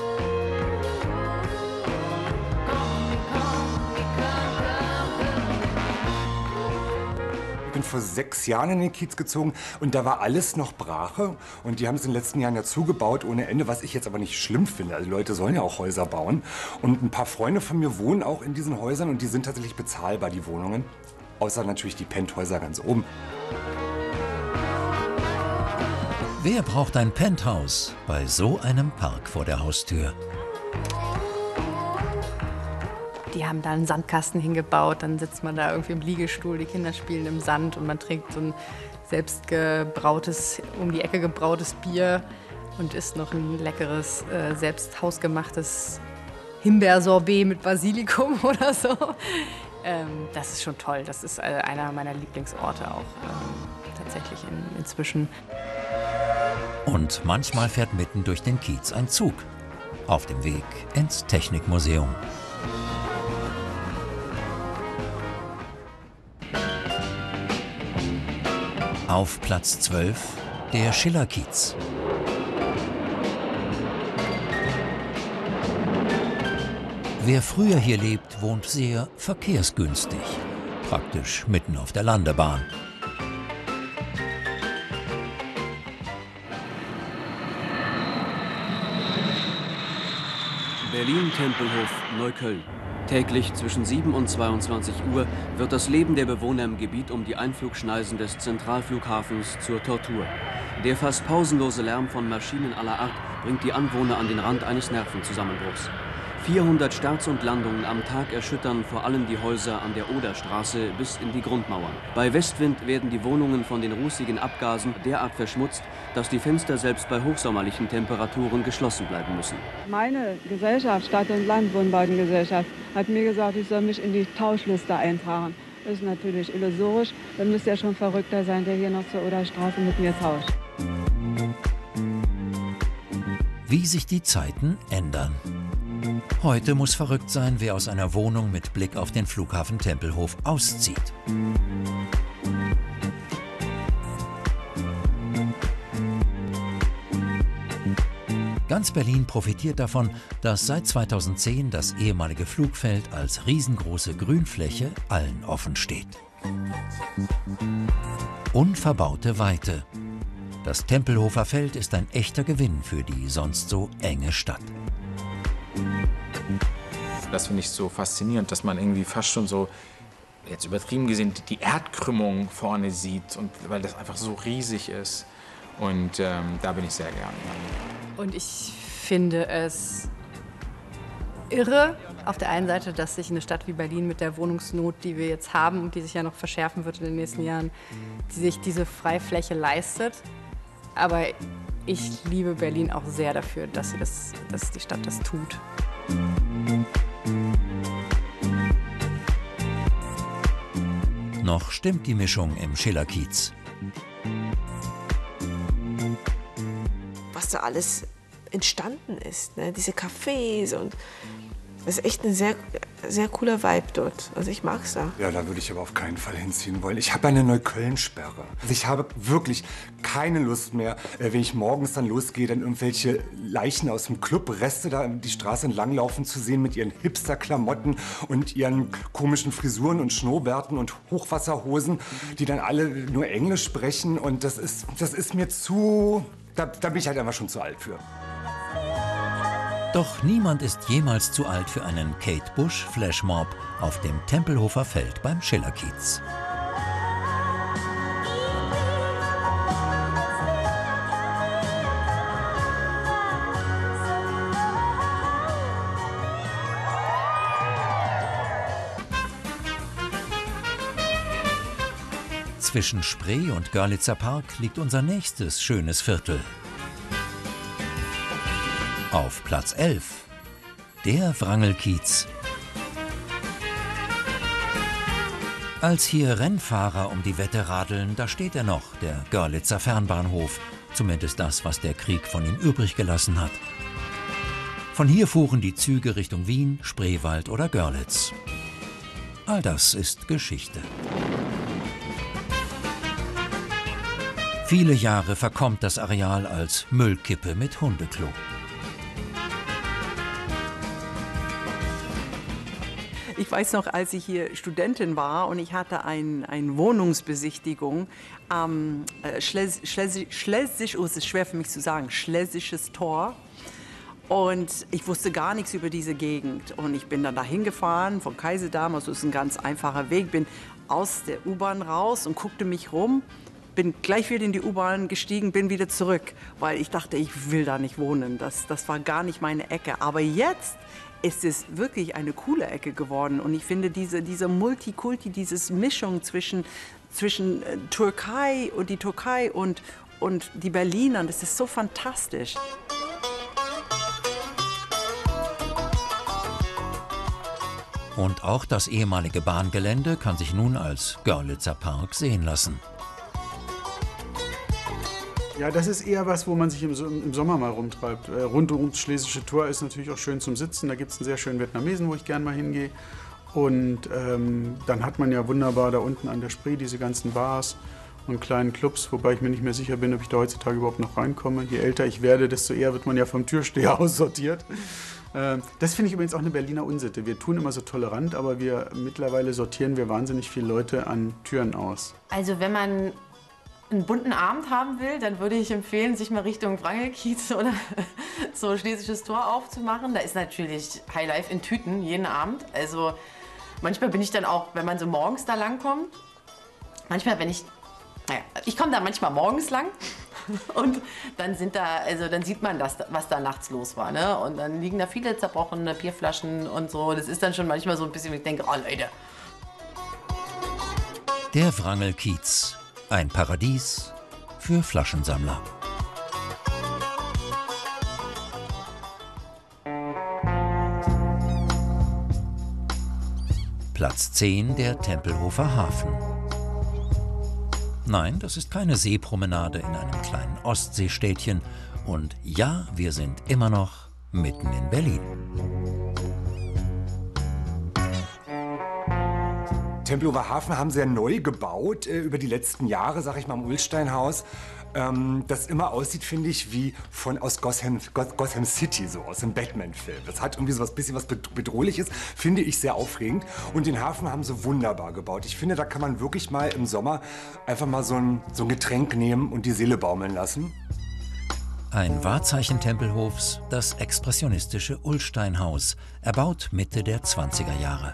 Ich bin vor 6 Jahren in den Kiez gezogen und da war alles noch Brache. Und die haben es in den letzten Jahren ja zugebaut ohne Ende, was ich jetzt aber nicht schlimm finde. Also die Leute sollen ja auch Häuser bauen. Und ein paar Freunde von mir wohnen auch in diesen Häusern und die sind tatsächlich bezahlbar, die Wohnungen. Außer natürlich die Penthäuser ganz oben. Wer braucht ein Penthouse bei so einem Park vor der Haustür? Die haben da einen Sandkasten hingebaut, dann sitzt man da irgendwie im Liegestuhl, die Kinder spielen im Sand und man trinkt so ein selbstgebrautes, um die Ecke gebrautes Bier und isst noch ein leckeres, selbst hausgemachtes Himbeersorbet mit Basilikum oder so. Das ist schon toll, das ist einer meiner Lieblingsorte auch tatsächlich inzwischen. Und manchmal fährt mitten durch den Kiez ein Zug. Auf dem Weg ins Technikmuseum. Auf Platz 12 der Schillerkiez. Wer früher hier lebt, wohnt sehr verkehrsgünstig. Praktisch mitten auf der Landebahn. Berlin-Tempelhof, Neukölln. Täglich zwischen 7 und 22 Uhr wird das Leben der Bewohner im Gebiet um die Einflugschneisen des Zentralflughafens zur Tortur. Der fast pausenlose Lärm von Maschinen aller Art bringt die Anwohner an den Rand eines Nervenzusammenbruchs. 400 Starts und Landungen am Tag erschüttern vor allem die Häuser an der Oderstraße bis in die Grundmauern. Bei Westwind werden die Wohnungen von den rußigen Abgasen derart verschmutzt, dass die Fenster selbst bei hochsommerlichen Temperaturen geschlossen bleiben müssen. Meine Gesellschaft, Stadt- und Landwohnbautengesellschaft, hat mir gesagt, ich soll mich in die Tauschliste eintragen. Das ist natürlich illusorisch. Dann müsste ja schon Verrückter sein, der hier noch zur Oderstraße mit mir tauscht. Wie sich die Zeiten ändern. Heute muss verrückt sein, wer aus einer Wohnung mit Blick auf den Flughafen Tempelhof auszieht. Ganz Berlin profitiert davon, dass seit 2010 das ehemalige Flugfeld als riesengroße Grünfläche allen offen steht. Unverbaute Weite. Das Tempelhofer Feld ist ein echter Gewinn für die sonst so enge Stadt. Das finde ich so faszinierend, dass man irgendwie fast schon so, jetzt übertrieben gesehen, die Erdkrümmung vorne sieht, und weil das einfach so riesig ist. Und da bin ich sehr gern. Und ich finde es irre, auf der einen Seite, dass sich eine Stadt wie Berlin mit der Wohnungsnot, die wir jetzt haben und die sich ja noch verschärfen wird in den nächsten Jahren, die sich diese Freifläche leistet. Aber ich liebe Berlin auch sehr dafür, dass die Stadt das tut. Noch stimmt die Mischung im Schillerkiez. Was da alles entstanden ist, ne? Diese Cafés und Das ist echt ein sehr, sehr cooler Vibe dort. Also ich mag's da. Ja, da würde ich aber auf keinen Fall hinziehen wollen. Ich habe eine Neukölln-Sperre. Also ich habe wirklich keine Lust mehr, wenn ich morgens dann losgehe, dann irgendwelche Leichen aus dem Club, Reste da die Straße entlang laufen zu sehen mit ihren Hipster-Klamotten und ihren komischen Frisuren und Schnurrbärten und Hochwasserhosen, die dann alle nur Englisch sprechen. Und das ist mir zu... Da bin ich halt einfach schon zu alt für. Doch niemand ist jemals zu alt für einen Kate Bush Flashmob auf dem Tempelhofer Feld beim Schillerkiez. Zwischen Spree und Görlitzer Park liegt unser nächstes schönes Viertel. Auf Platz 11, der Wrangelkiez. Als hier Rennfahrer um die Wette radeln, da steht er noch, der Görlitzer Fernbahnhof. Zumindest das, was der Krieg von ihm übrig gelassen hat. Von hier fuhren die Züge Richtung Wien, Spreewald oder Görlitz. All das ist Geschichte. Viele Jahre verkommt das Areal als Müllkippe mit Hundeklo. Ich weiß noch, als ich hier Studentin war und ich hatte eine Wohnungsbesichtigung am Schlesisch, oh, es ist schwer für mich zu sagen, Schlesisches Tor. Und ich wusste gar nichts über diese Gegend. Und ich bin dann dahin gefahren, von Kaiserdamm, also es ist ein ganz einfacher Weg, bin aus der U-Bahn raus und guckte mich rum, bin gleich wieder in die U-Bahn gestiegen, bin wieder zurück, weil ich dachte, ich will da nicht wohnen. Das war gar nicht meine Ecke. Aber jetzt ist es wirklich eine coole Ecke geworden. Und ich finde diese Multikulti, diese Mischung zwischen Türkei und die Berlinern, das ist so fantastisch. Und auch das ehemalige Bahngelände kann sich nun als Görlitzer Park sehen lassen. Ja, das ist eher was, wo man sich im Sommer mal rumtreibt. Rund ums Schlesische Tor ist natürlich auch schön zum Sitzen. Da gibt es einen sehr schönen Vietnamesen, wo ich gern mal hingehe. Und dann hat man ja wunderbar da unten an der Spree diese ganzen Bars und kleinen Clubs, wobei ich mir nicht mehr sicher bin, ob ich da heutzutage überhaupt noch reinkomme. Je älter ich werde, desto eher wird man ja vom Türsteher aussortiert. Das finde ich übrigens auch eine Berliner Unsitte. Wir tun immer so tolerant, aber mittlerweile sortieren wir wahnsinnig viele Leute an Türen aus. Also wenn man einen bunten Abend haben will, dann würde ich empfehlen, sich mal Richtung Wrangelkiez oder so Schlesisches Tor aufzumachen. Da ist natürlich Highlife in Tüten jeden Abend. Also manchmal bin ich dann auch, wenn man so morgens da langkommt, ich komme da manchmal morgens lang und dann sieht man das, was da nachts los war, ne? Und dann liegen da viele zerbrochene Bierflaschen und so. Das ist dann schon manchmal so ein bisschen, ich denke, oh Leute. Der Wrangelkiez. Ein Paradies für Flaschensammler. Platz 10, der Tempelhofer Hafen. Nein, das ist keine Seepromenade in einem kleinen Ostseestädtchen. Und ja, wir sind immer noch mitten in Berlin. Tempelhofer Hafen haben sie ja neu gebaut über die letzten Jahre, sag ich mal, im Ullsteinhaus. Das immer aussieht, finde ich, wie aus Gotham City, so aus dem Batman-Film. Das hat irgendwie so was bisschen was Bedrohliches, finde ich sehr aufregend. Und den Hafen haben sie wunderbar gebaut. Ich finde, da kann man wirklich mal im Sommer einfach mal so ein Getränk nehmen und die Seele baumeln lassen. Ein Wahrzeichen Tempelhofs, das expressionistische Ullsteinhaus, erbaut Mitte der 20er Jahre.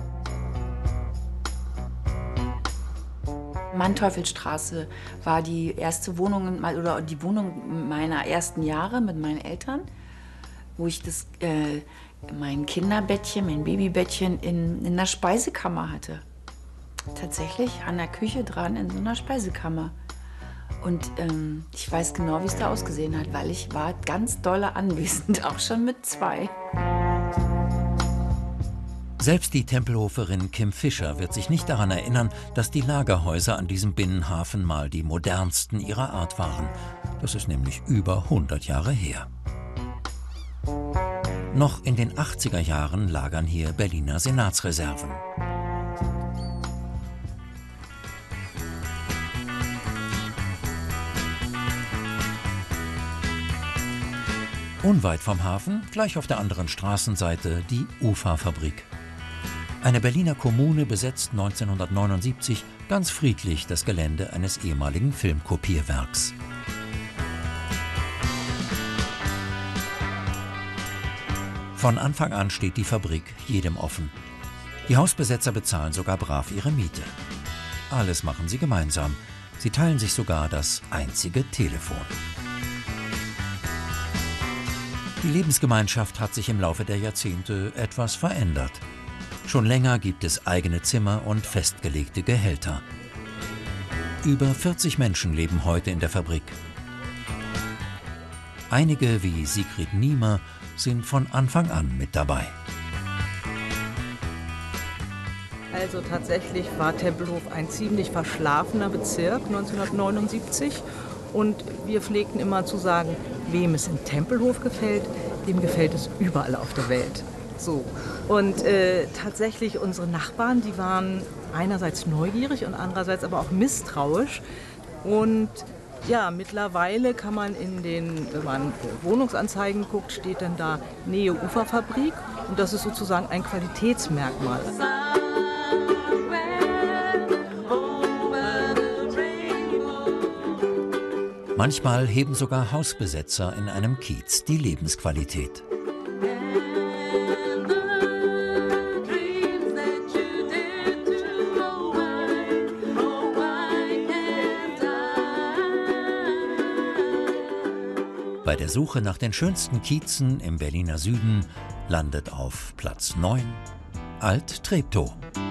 Manteuffelstraße war die erste Wohnung oder die Wohnung meiner ersten Jahre mit meinen Eltern, wo ich mein Kinderbettchen, mein Babybettchen in der Speisekammer hatte. Tatsächlich an der Küche dran in so einer Speisekammer. Und ich weiß genau, wie es da ausgesehen hat, weil ich war ganz dolle anwesend, auch schon mit 2. Selbst die Tempelhoferin Kim Fischer wird sich nicht daran erinnern, dass die Lagerhäuser an diesem Binnenhafen mal die modernsten ihrer Art waren. Das ist nämlich über 100 Jahre her. Noch in den 80er Jahren lagern hier Berliner Senatsreserven. Unweit vom Hafen, gleich auf der anderen Straßenseite, die UFA-Fabrik. Eine Berliner Kommune besetzt 1979 ganz friedlich das Gelände eines ehemaligen Filmkopierwerks. Von Anfang an steht die Fabrik jedem offen. Die Hausbesetzer bezahlen sogar brav ihre Miete. Alles machen sie gemeinsam. Sie teilen sich sogar das einzige Telefon. Die Lebensgemeinschaft hat sich im Laufe der Jahrzehnte etwas verändert. Schon länger gibt es eigene Zimmer und festgelegte Gehälter. Über 40 Menschen leben heute in der Fabrik. Einige, wie Sigrid Niemer, sind von Anfang an mit dabei. Also tatsächlich war Tempelhof ein ziemlich verschlafener Bezirk 1979. Und wir pflegten immer zu sagen, wem es in Tempelhof gefällt, dem gefällt es überall auf der Welt. So. Und tatsächlich unsere Nachbarn, die waren einerseits neugierig und andererseits aber auch misstrauisch. Und ja, mittlerweile kann man wenn man Wohnungsanzeigen guckt, steht dann da Nähe Uferfabrik. Und das ist sozusagen ein Qualitätsmerkmal. Manchmal heben sogar Hausbesetzer in einem Kiez die Lebensqualität. Bei der Suche nach den schönsten Kiezen im Berliner Süden landet auf Platz 9 Alt-Treptow.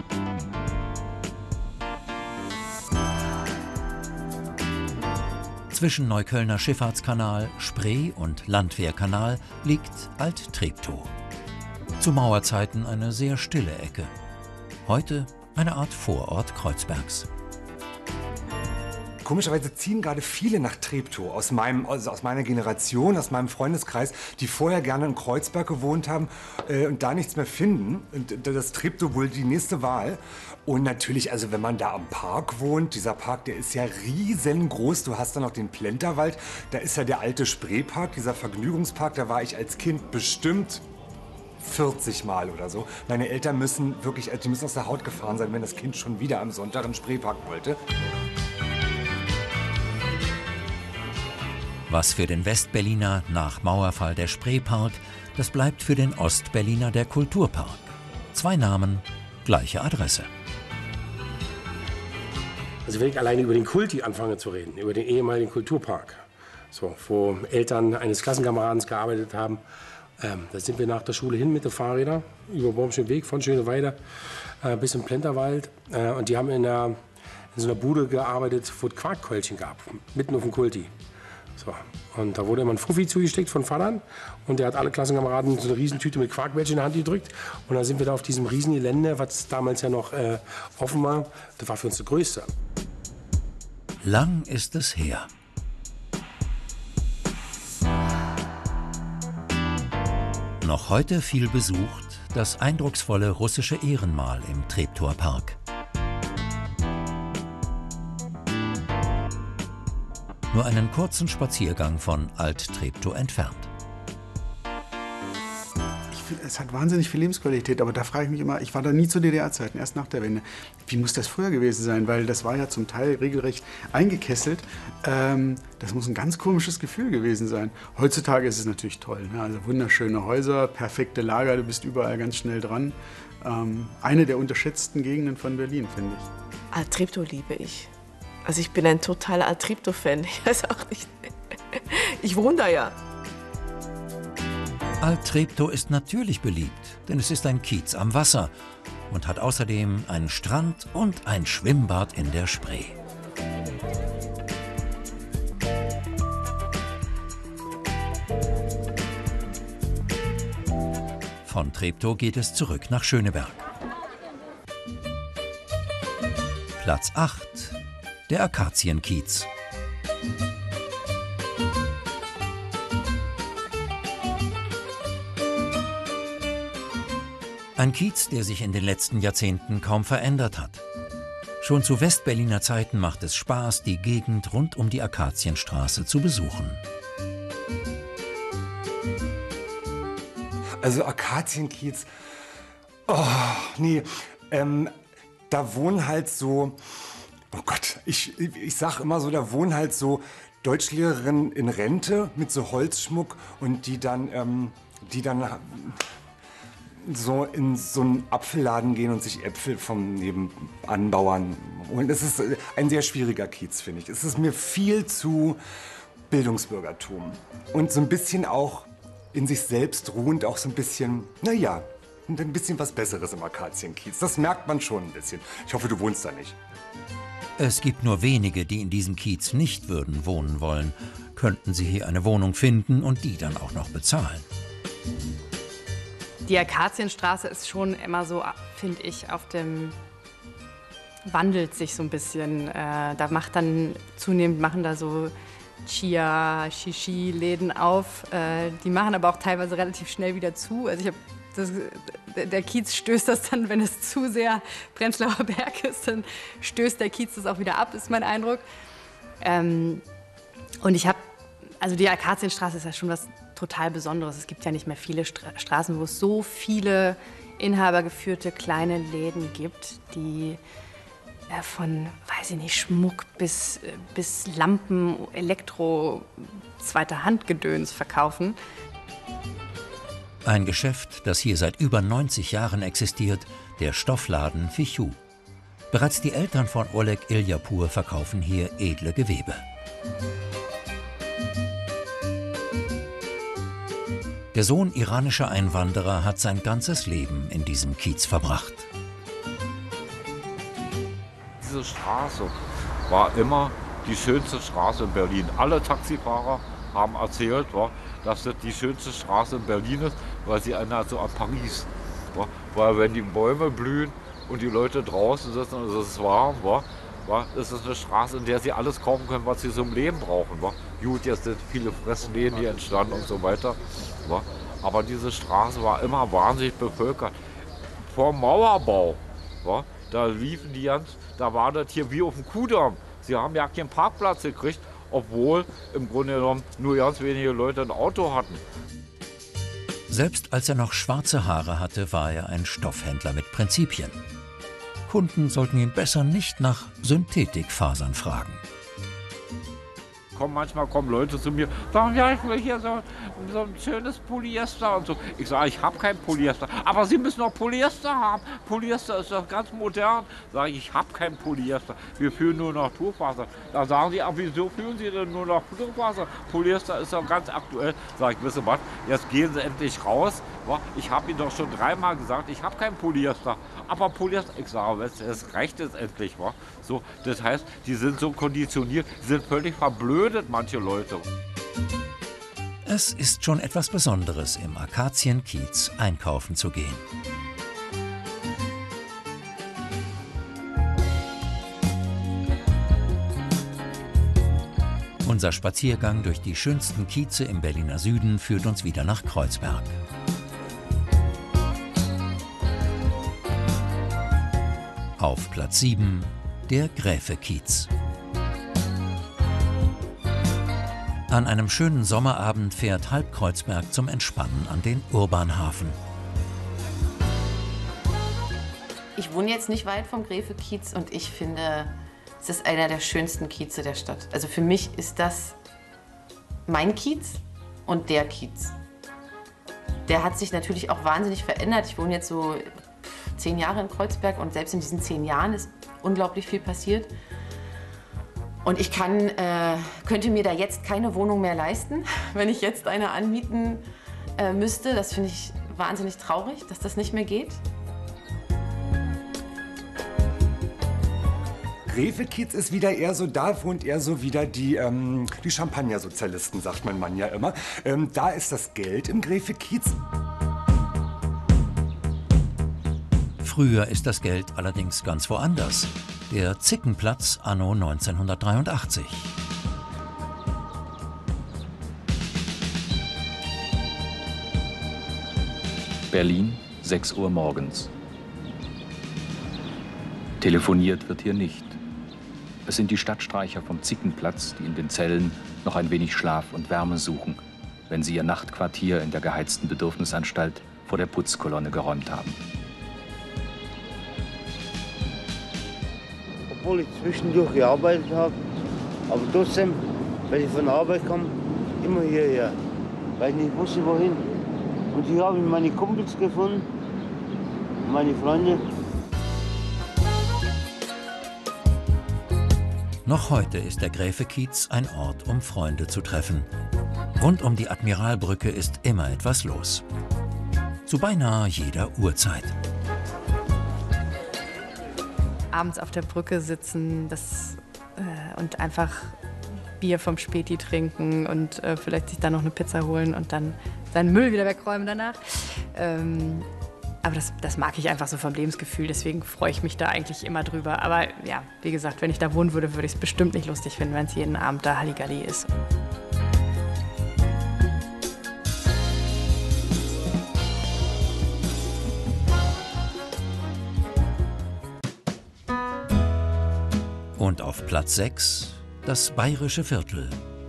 Zwischen Neuköllner Schifffahrtskanal, Spree und Landwehrkanal liegt Alt-Treptow. Zu Mauerzeiten eine sehr stille Ecke. Heute eine Art Vorort Kreuzbergs. Komischerweise ziehen gerade viele nach Treptow aus meiner Generation, aus meinem Freundeskreis, die vorher gerne in Kreuzberg gewohnt haben und da nichts mehr finden. Und das ist Treptow wohl die nächste Wahl. Und natürlich, also wenn man da am Park wohnt, dieser Park, der ist ja riesengroß. Du hast da noch den Plenterwald, da ist ja der alte Spreepark, dieser Vergnügungspark, da war ich als Kind bestimmt 40 Mal oder so. Meine Eltern müssen wirklich, die müssen aus der Haut gefahren sein, wenn das Kind schon wieder am Sonntag im Spreepark wollte. Was für den Westberliner nach Mauerfall der Spreepark, das bleibt für den Ostberliner der Kulturpark. 2 Namen, gleiche Adresse. Also wenn ich alleine über den Kulti anfange zu reden, über den ehemaligen Kulturpark, so, wo Eltern eines Klassenkameraden gearbeitet haben, da sind wir nach der Schule hin mit den Fahrrädern über Baumschen Weg von Schöneweide bis im Plenterwald. Und die haben in so einer Bude gearbeitet, wo es Quarkkeulchen gab, mitten auf dem Kulti. So. Und da wurde immer ein Fuffi zugesteckt von Vatern und der hat alle Klassenkameraden so eine Riesentüte mit Quarkbällchen in die Hand gedrückt. Und dann sind wir da auf diesem Riesengelände, was damals ja noch offen war. Das war für uns das Größte. Lang ist es her. Noch heute viel besucht das eindrucksvolle russische Ehrenmal im Treptower Park. Nur einen kurzen Spaziergang von Alt-Treptow entfernt. Es hat wahnsinnig viel Lebensqualität, aber da frage ich mich immer, ich war da nie zu DDR-Zeiten, erst nach der Wende. Wie muss das früher gewesen sein? Weil das war ja zum Teil regelrecht eingekesselt. Das muss ein ganz komisches Gefühl gewesen sein. Heutzutage ist es natürlich toll, ne? Also wunderschöne Häuser, perfekte Lager, du bist überall ganz schnell dran. Eine der unterschätzten Gegenden von Berlin, finde ich. Alt-Treptow liebe ich. Also ich bin ein totaler Alt-Treptow-Fan. Ich weiß auch nicht. Ich wohne da ja. Alt-Treptow ist natürlich beliebt, denn es ist ein Kiez am Wasser und hat außerdem einen Strand und ein Schwimmbad in der Spree. Von Treptow geht es zurück nach Schöneberg. Platz 8. Der Akazienkiez. Ein Kiez, der sich in den letzten Jahrzehnten kaum verändert hat. Schon zu Westberliner Zeiten macht es Spaß, die Gegend rund um die Akazienstraße zu besuchen. Also Akazienkiez, oh, nee, da wohnen halt so, oh Gott, ich sag immer so, da wohnen halt so Deutschlehrerinnen in Rente mit so Holzschmuck und die dann so in so einen Apfelladen gehen und sich Äpfel vom Nebenanbauern holen. Das ist ein sehr schwieriger Kiez, finde ich. Es ist mir viel zu Bildungsbürgertum und so ein bisschen auch in sich selbst ruhend, auch so ein bisschen, naja, und ein bisschen was Besseres im Akazienkiez. Das merkt man schon ein bisschen. Ich hoffe, du wohnst da nicht. Es gibt nur wenige, die in diesem Kiez nicht würden wohnen wollen. Könnten sie hier eine Wohnung finden und die dann auch noch bezahlen. Die Akazienstraße ist schon immer so, finde ich, wandelt sich so ein bisschen. Da machen da so Chia, Shishi-Läden auf. Die machen aber auch teilweise relativ schnell wieder zu. Also der Kiez stößt das dann, wenn es zu sehr Prenzlauer Berg ist, dann stößt der Kiez das auch wieder ab, ist mein Eindruck. Und die Akazienstraße ist ja schon was total Besonderes. Es gibt ja nicht mehr viele Straßen, wo es so viele inhabergeführte kleine Läden gibt, die von, weiß ich nicht, Schmuck bis Lampen, Elektro, zweiter Hand-Gedöns verkaufen. Ein Geschäft, das hier seit über 90 Jahren existiert, der Stoffladen Fichu. Bereits die Eltern von Oleg Iljapur verkaufen hier edle Gewebe. Der Sohn iranischer Einwanderer hat sein ganzes Leben in diesem Kiez verbracht. Diese Straße war immer die schönste Straße in Berlin. Alle Taxifahrer haben erzählt, dass das die schönste Straße in Berlin ist, weil sie erinnert so an Paris. Weil wenn die Bäume blühen und die Leute draußen sitzen und es ist warm, ist es eine Straße, in der sie alles kaufen können, was sie so im Leben brauchen. Gut, jetzt sind viele Fressläden hier entstanden und so weiter. Aber diese Straße war immer wahnsinnig bevölkert. Vor dem Mauerbau, da liefen da war das hier wie auf dem Kudamm. Sie haben ja keinen Parkplatz gekriegt, obwohl im Grunde genommen nur ganz wenige Leute ein Auto hatten. Selbst als er noch schwarze Haare hatte, war er ein Stoffhändler mit Prinzipien. Kunden sollten ihn besser nicht nach Synthetikfasern fragen. Manchmal kommen Leute zu mir, sagen, ja, ich will hier so ein schönes Polyester und so. Ich sage, ich habe kein Polyester. Aber Sie müssen doch Polyester haben. Polyester ist doch ganz modern. Sage ich habe kein Polyester. Wir führen nur Naturfaser. Da sagen Sie, aber wieso führen Sie denn nur Naturfaser? Polyester ist doch ganz aktuell. Sage ich, wissen Sie was, jetzt gehen Sie endlich raus. Ich habe Ihnen doch schon 3-mal gesagt, ich habe kein Polyester. Aber Polyester, ich sage, es reicht jetzt endlich. So, das heißt, die sind so konditioniert, die sind völlig verblödet, manche Leute. Es ist schon etwas Besonderes, im Akazienkiez einkaufen zu gehen. Unser Spaziergang durch die schönsten Kieze im Berliner Süden führt uns wieder nach Kreuzberg. Auf Platz 7 der Gräfekiez. An einem schönen Sommerabend fährt halb Kreuzberg zum Entspannen an den Urbanhafen. Ich wohne jetzt nicht weit vom Gräfekiez und ich finde, es ist einer der schönsten Kieze der Stadt. Also für mich ist das mein Kiez und der Kiez. Der hat sich natürlich auch wahnsinnig verändert. Ich wohne jetzt so 10 Jahre in Kreuzberg und selbst in diesen 10 Jahren ist unglaublich viel passiert. Und ich könnte mir da jetzt keine Wohnung mehr leisten, wenn ich jetzt eine anmieten müsste. Das finde ich wahnsinnig traurig, dass das nicht mehr geht. Gräfekiez ist wieder eher so, da wohnt eher so wieder die Champagnersozialisten, sagt mein Mann ja immer. Da ist das Geld im Gräfekiez. Früher ist das Geld allerdings ganz woanders. Der Zickenplatz anno 1983. Berlin 6 Uhr morgens. Telefoniert wird hier nicht. Es sind die Stadtstreicher vom Zickenplatz, die in den Zellen noch ein wenig Schlaf und Wärme suchen, wenn sie ihr Nachtquartier in der geheizten Bedürfnisanstalt vor der Putzkolonne geräumt haben. Obwohl ich zwischendurch gearbeitet habe, aber trotzdem, wenn ich von der Arbeit komme, immer hierher, weil ich nicht wusste, wohin. Und hier habe ich meine Kumpels gefunden, meine Freunde. Noch heute ist der Gräfekiez ein Ort, um Freunde zu treffen. Rund um die Admiralbrücke ist immer etwas los. Zu beinahe jeder Uhrzeit. Abends auf der Brücke sitzen und einfach Bier vom Späti trinken und vielleicht sich dann noch eine Pizza holen und dann seinen Müll wieder wegräumen danach. Aber das mag ich einfach so vom Lebensgefühl, deswegen freue ich mich da eigentlich immer drüber. Aber ja, wie gesagt, wenn ich da wohnen würde, würde ich es bestimmt nicht lustig finden, wenn es jeden Abend da Halligalli ist. Und auf Platz 6 das Bayerische Viertel.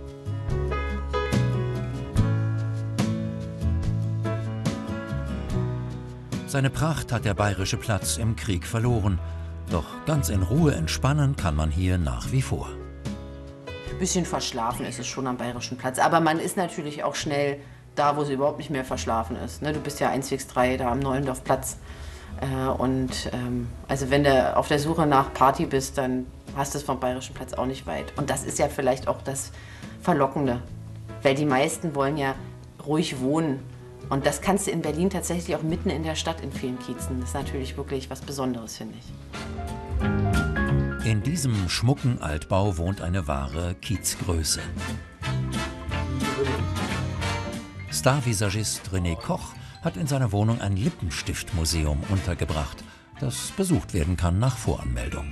Seine Pracht hat der Bayerische Platz im Krieg verloren. Doch ganz in Ruhe entspannen kann man hier nach wie vor. Ein bisschen verschlafen ist es schon am Bayerischen Platz. Aber man ist natürlich auch schnell da, wo es überhaupt nicht mehr verschlafen ist. Du bist ja 163 da am Neuendorfplatz. Also wenn du auf der Suche nach Party bist, dann hast du es vom Bayerischen Platz auch nicht weit. Und das ist ja vielleicht auch das Verlockende. Weil die meisten wollen ja ruhig wohnen. Und das kannst du in Berlin tatsächlich auch mitten in der Stadt in vielen Kiezen. Das ist natürlich wirklich was Besonderes, finde ich. In diesem schmucken Altbau wohnt eine wahre Kiezgröße. Starvisagist René Koch hat in seiner Wohnung ein Lippenstiftmuseum untergebracht, das besucht werden kann nach Voranmeldung.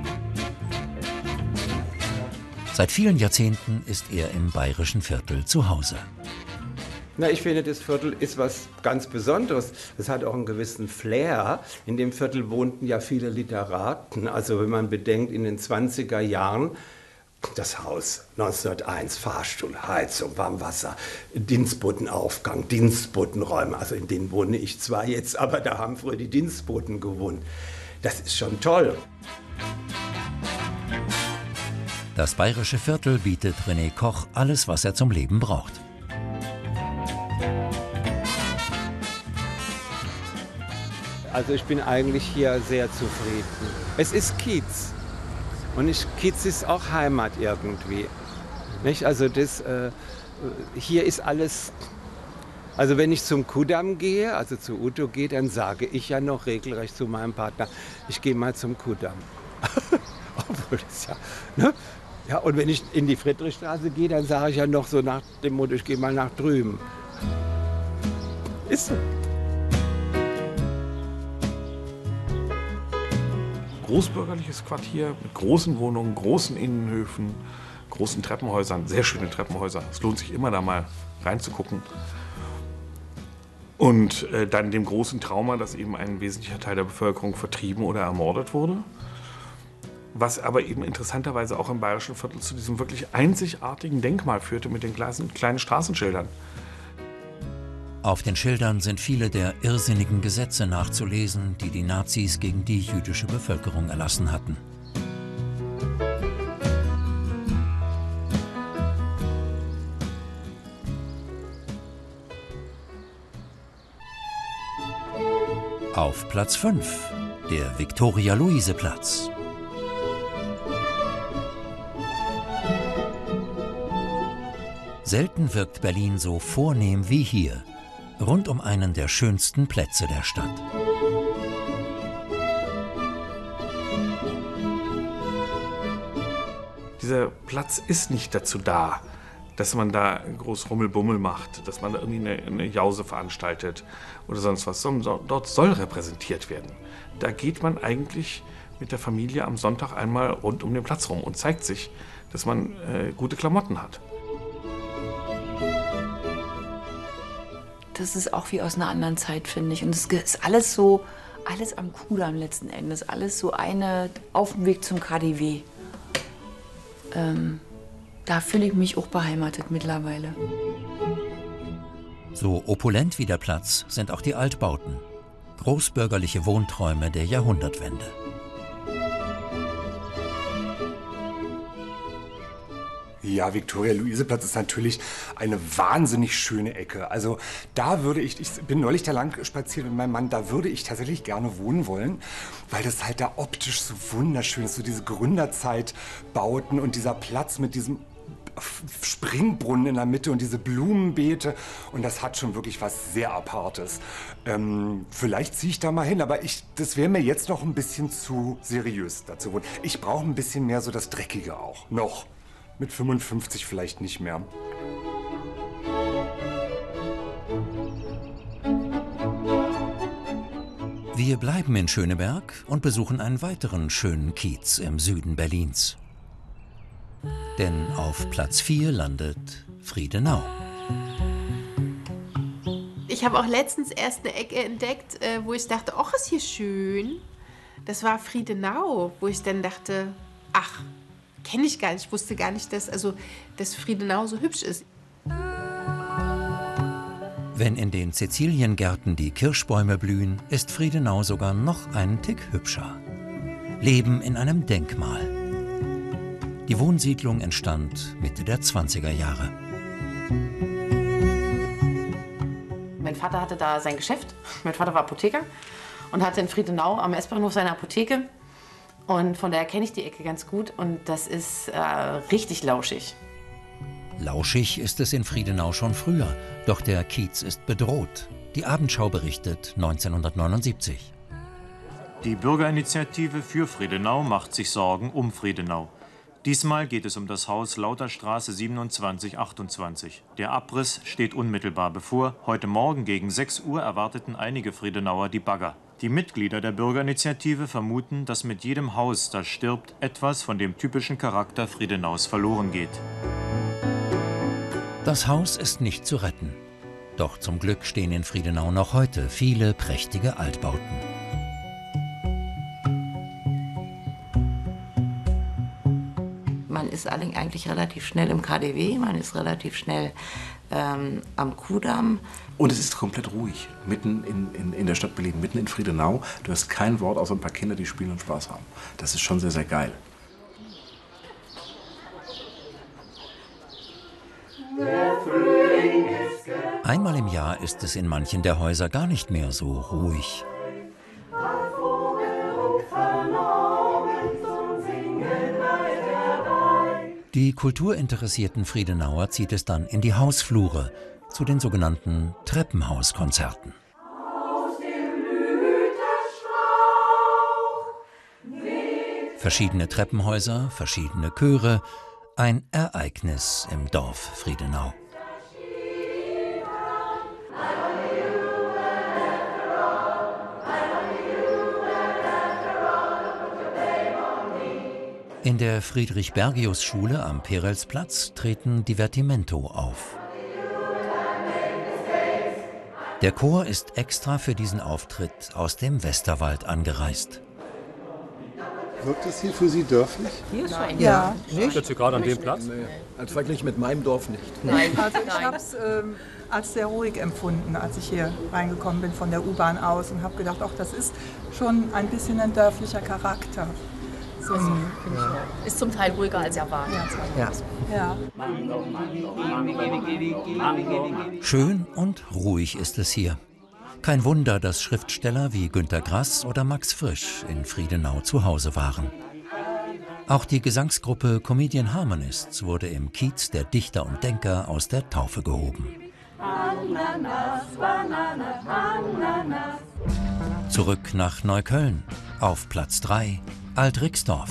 Seit vielen Jahrzehnten ist er im Bayerischen Viertel zu Hause. Na, ich finde, das Viertel ist was ganz Besonderes. Es hat auch einen gewissen Flair. In dem Viertel wohnten ja viele Literaten. Also wenn man bedenkt, in den 20er Jahren, das Haus 1901, Fahrstuhl, Heizung, Warmwasser, Dienstbotenaufgang, Dienstbotenräume. Also in denen wohne ich zwar jetzt, aber da haben früher die Dienstboten gewohnt. Das ist schon toll. Das Bayerische Viertel bietet René Koch alles, was er zum Leben braucht. Also ich bin eigentlich hier sehr zufrieden. Es ist Kiez. Und Kiez ist auch Heimat irgendwie. Nicht? Also hier ist alles. Also wenn ich zum Kudamm gehe, also zu Uto gehe, dann sage ich ja noch regelrecht zu meinem Partner, ich gehe mal zum Kudamm. Obwohl das ja, ne? Ja, und wenn ich in die Friedrichstraße gehe, dann sage ich ja noch so nach dem Motto, ich gehe mal nach drüben. Ist so. Großbürgerliches Quartier mit großen Wohnungen, großen Innenhöfen, großen Treppenhäusern, sehr schöne Treppenhäuser. Es lohnt sich immer, da mal reinzugucken. Und dann dem großen Trauma, dass eben ein wesentlicher Teil der Bevölkerung vertrieben oder ermordet wurde. Was aber eben interessanterweise auch im Bayerischen Viertel zu diesem wirklich einzigartigen Denkmal führte mit den kleinen Straßenschildern. Auf den Schildern sind viele der irrsinnigen Gesetze nachzulesen, die die Nazis gegen die jüdische Bevölkerung erlassen hatten. Auf Platz 5, der Viktoria-Luise-Platz. Selten wirkt Berlin so vornehm wie hier, rund um einen der schönsten Plätze der Stadt. Dieser Platz ist nicht dazu da, dass man da groß Rummelbummel macht, dass man da irgendwie eine Jause veranstaltet oder sonst was. Dort soll repräsentiert werden. Da geht man eigentlich mit der Familie am Sonntag einmal rund um den Platz rum und zeigt sich, dass man gute Klamotten hat. das ist auch wie aus einer anderen Zeit, finde ich. Und es ist alles so, alles am Kudamm letzten Endes. Alles so auf dem Weg zum KaDeWe. Da fühle ich mich auch beheimatet mittlerweile. So opulent wie der Platz sind auch die Altbauten. Großbürgerliche Wohnträume der Jahrhundertwende. Ja, Viktoria-Luise-Platz ist natürlich eine wahnsinnig schöne Ecke. Also da würde ich bin neulich da lang spaziert mit meinem Mann, da würde ich tatsächlich gerne wohnen wollen, weil das halt da optisch so wunderschön ist, so diese Gründerzeitbauten und dieser Platz mit diesem Springbrunnen in der Mitte und diese Blumenbeete und das hat schon wirklich was sehr Apartes. Vielleicht ziehe ich da mal hin, aber das wäre mir jetzt noch ein bisschen zu seriös dazu wohnen. Ich brauche ein bisschen mehr so das Dreckige auch, noch. Mit 55 vielleicht nicht mehr. Wir bleiben in Schöneberg und besuchen einen weiteren schönen Kiez im Süden Berlins. Denn auf Platz 4 landet Friedenau. Ich habe auch letztens erst eine Ecke entdeckt, wo ich dachte, ach, ist hier schön. Das war Friedenau, wo ich dann dachte, ach, kenne ich gar nicht. Ich wusste gar nicht, dass Friedenau so hübsch ist. Wenn in den Siziliengärten die Kirschbäume blühen, ist Friedenau sogar noch einen Tick hübscher. Leben in einem Denkmal. Die Wohnsiedlung entstand Mitte der 20er Jahre. Mein Vater hatte da sein Geschäft. Mein Vater war Apotheker und hatte in Friedenau am S-Bahnhof seine Apotheke. Und von daher kenne ich die Ecke ganz gut und das ist richtig lauschig. Lauschig ist es in Friedenau schon früher, doch der Kiez ist bedroht. Die Abendschau berichtet 1979. Die Bürgerinitiative für Friedenau macht sich Sorgen um Friedenau. Diesmal geht es um das Haus Lauterstraße 2728. Der Abriss steht unmittelbar bevor. Heute Morgen gegen 6 Uhr erwarteten einige Friedenauer die Bagger. Die Mitglieder der Bürgerinitiative vermuten, dass mit jedem Haus, das stirbt, etwas von dem typischen Charakter Friedenaus verloren geht. Das Haus ist nicht zu retten. Doch zum Glück stehen in Friedenau noch heute viele prächtige Altbauten. Man ist eigentlich relativ schnell im KaDeWe, man ist relativ schnell am Kudamm. Und es ist komplett ruhig, mitten in der Stadt Berlin, mitten in Friedenau. Du hast kein Wort außer ein paar Kinder, die spielen und Spaß haben. Das ist schon sehr, sehr geil. Einmal im Jahr ist es in manchen der Häuser gar nicht mehr so ruhig. Die kulturinteressierten Friedenauer zieht es dann in die Hausflure, zu den sogenannten Treppenhauskonzerten. Verschiedene Treppenhäuser, verschiedene Chöre, ein Ereignis im Dorf Friedenau. In der Friedrich-Bergius-Schule am Perelsplatz treten Divertimento auf. Der Chor ist extra für diesen Auftritt aus dem Westerwald angereist. Wirkt es hier für Sie dörflich? Hier ist schon. Ja. Nicht? Jetzt hier gerade an dem Platz? Nee. Als verglichen mit meinem Dorf nicht. Nein, also ich habe es als sehr ruhig empfunden, als ich hier reingekommen bin von der U-Bahn aus und habe gedacht, ach, das ist schon ein bisschen ein dörflicher Charakter. So. Ist zum Teil ruhiger als erwartet. Ja. Schön und ruhig ist es hier. Kein Wunder, dass Schriftsteller wie Günter Grass oder Max Frisch in Friedenau zu Hause waren. Auch die Gesangsgruppe Comedian Harmonists wurde im Kiez der Dichter und Denker aus der Taufe gehoben. Ananas, Banane, Ananas. Zurück nach Neukölln, auf Platz 3, Alt-Rixdorf.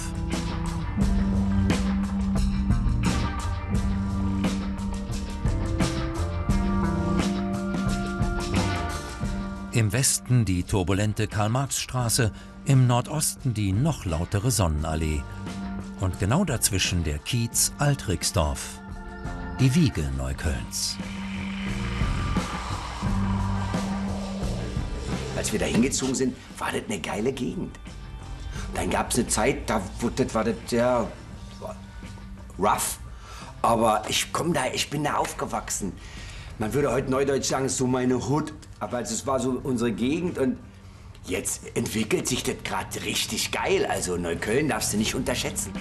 Im Westen die turbulente Karl-Marx-Straße, im Nordosten die noch lautere Sonnenallee. Und genau dazwischen der Kiez Alt-Rixdorf, die Wiege Neuköllns. als wir da hingezogen sind, war das eine geile Gegend. Dann gab es eine Zeit, da war das ja rough. Aber ich bin da aufgewachsen. Man würde heute neudeutsch sagen, es ist so meine Hood. Aber es war so unsere Gegend und jetzt entwickelt sich das gerade richtig geil. Also Neukölln darfst du nicht unterschätzen.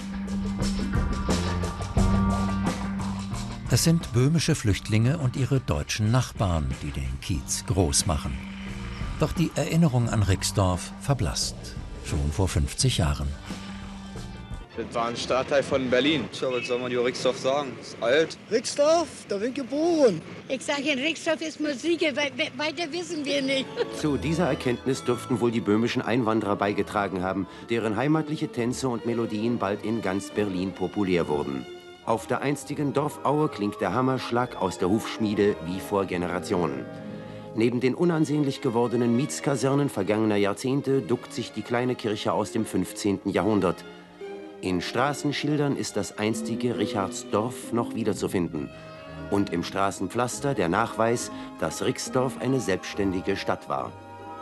Es sind böhmische Flüchtlinge und ihre deutschen Nachbarn, die den Kiez groß machen. Doch die Erinnerung an Rixdorf verblasst. Schon vor 50 Jahren. Das war ein Stadtteil von Berlin. Tja, was soll man über Rixdorf sagen? Das ist alt. Rixdorf, da bin ich geboren. Ich sage, in Rixdorf ist Musik, weiter wissen wir nicht. Zu dieser Erkenntnis dürften wohl die böhmischen Einwanderer beigetragen haben, deren heimatliche Tänze und Melodien bald in ganz Berlin populär wurden. Auf der einstigen Dorfaue klingt der Hammerschlag aus der Hufschmiede wie vor Generationen. Neben den unansehnlich gewordenen Mietskasernen vergangener Jahrzehnte duckt sich die kleine Kirche aus dem 15. Jahrhundert. In Straßenschildern ist das einstige Richardsdorf noch wiederzufinden. Und im Straßenpflaster der Nachweis, dass Rixdorf eine selbstständige Stadt war.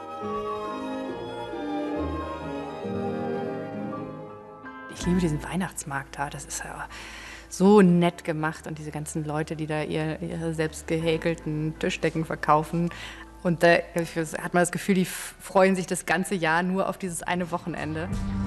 Ich liebe diesen Weihnachtsmarkt da, das ist ja so nett gemacht und diese ganzen Leute, die da ihre selbst gehäkelten Tischdecken verkaufen. Und da hat man das Gefühl, die freuen sich das ganze Jahr nur auf dieses eine Wochenende.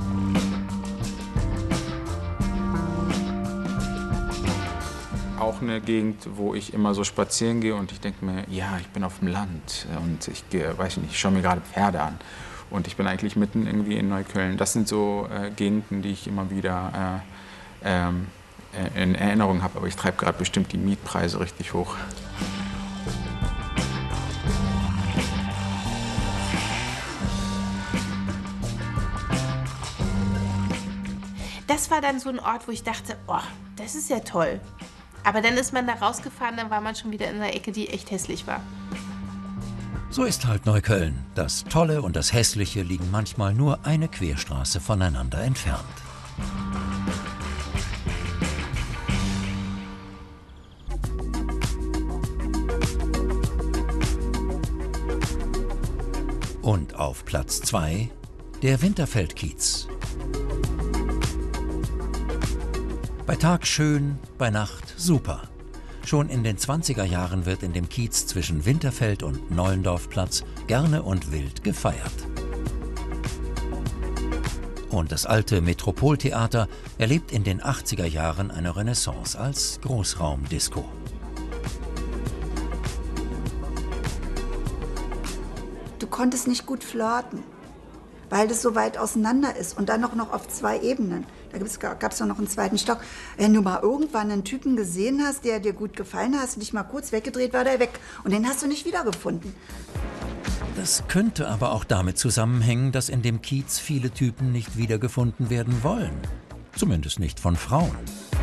Auch eine Gegend, wo ich immer so spazieren gehe und ich denke mir, ja, ich bin auf dem Land und ich weiß nicht, ich schaue mir gerade Pferde an und ich bin eigentlich mitten irgendwie in Neukölln. Das sind so Gegenden, die ich immer wieder in Erinnerung habe, aber ich treibe gerade bestimmt die Mietpreise richtig hoch. Das war dann so ein Ort, wo ich dachte, oh, das ist ja toll. Aber dann ist man da rausgefahren, dann war man schon wieder in einer Ecke, die echt hässlich war. So ist halt Neukölln. Das Tolle und das Hässliche liegen manchmal nur eine Querstraße voneinander entfernt. Und auf Platz 2 der Winterfeldkiez. Bei Tag schön, bei Nacht super. Schon in den 20er Jahren wird in dem Kiez zwischen Winterfeld und Nollendorfplatz gerne und wild gefeiert. Und das alte Metropoltheater erlebt in den 80er Jahren eine Renaissance als Großraumdisco. Du konntest nicht gut flirten, weil das so weit auseinander ist und dann noch auf 2 Ebenen. Da gab es noch einen zweiten Stock. Wenn du mal irgendwann einen Typen gesehen hast, der dir gut gefallen hat, hast du dich mal kurz weggedreht, war der weg. Und den hast du nicht wiedergefunden. Das könnte aber auch damit zusammenhängen, dass in dem Kiez viele Typen nicht wiedergefunden werden wollen. Zumindest nicht von Frauen.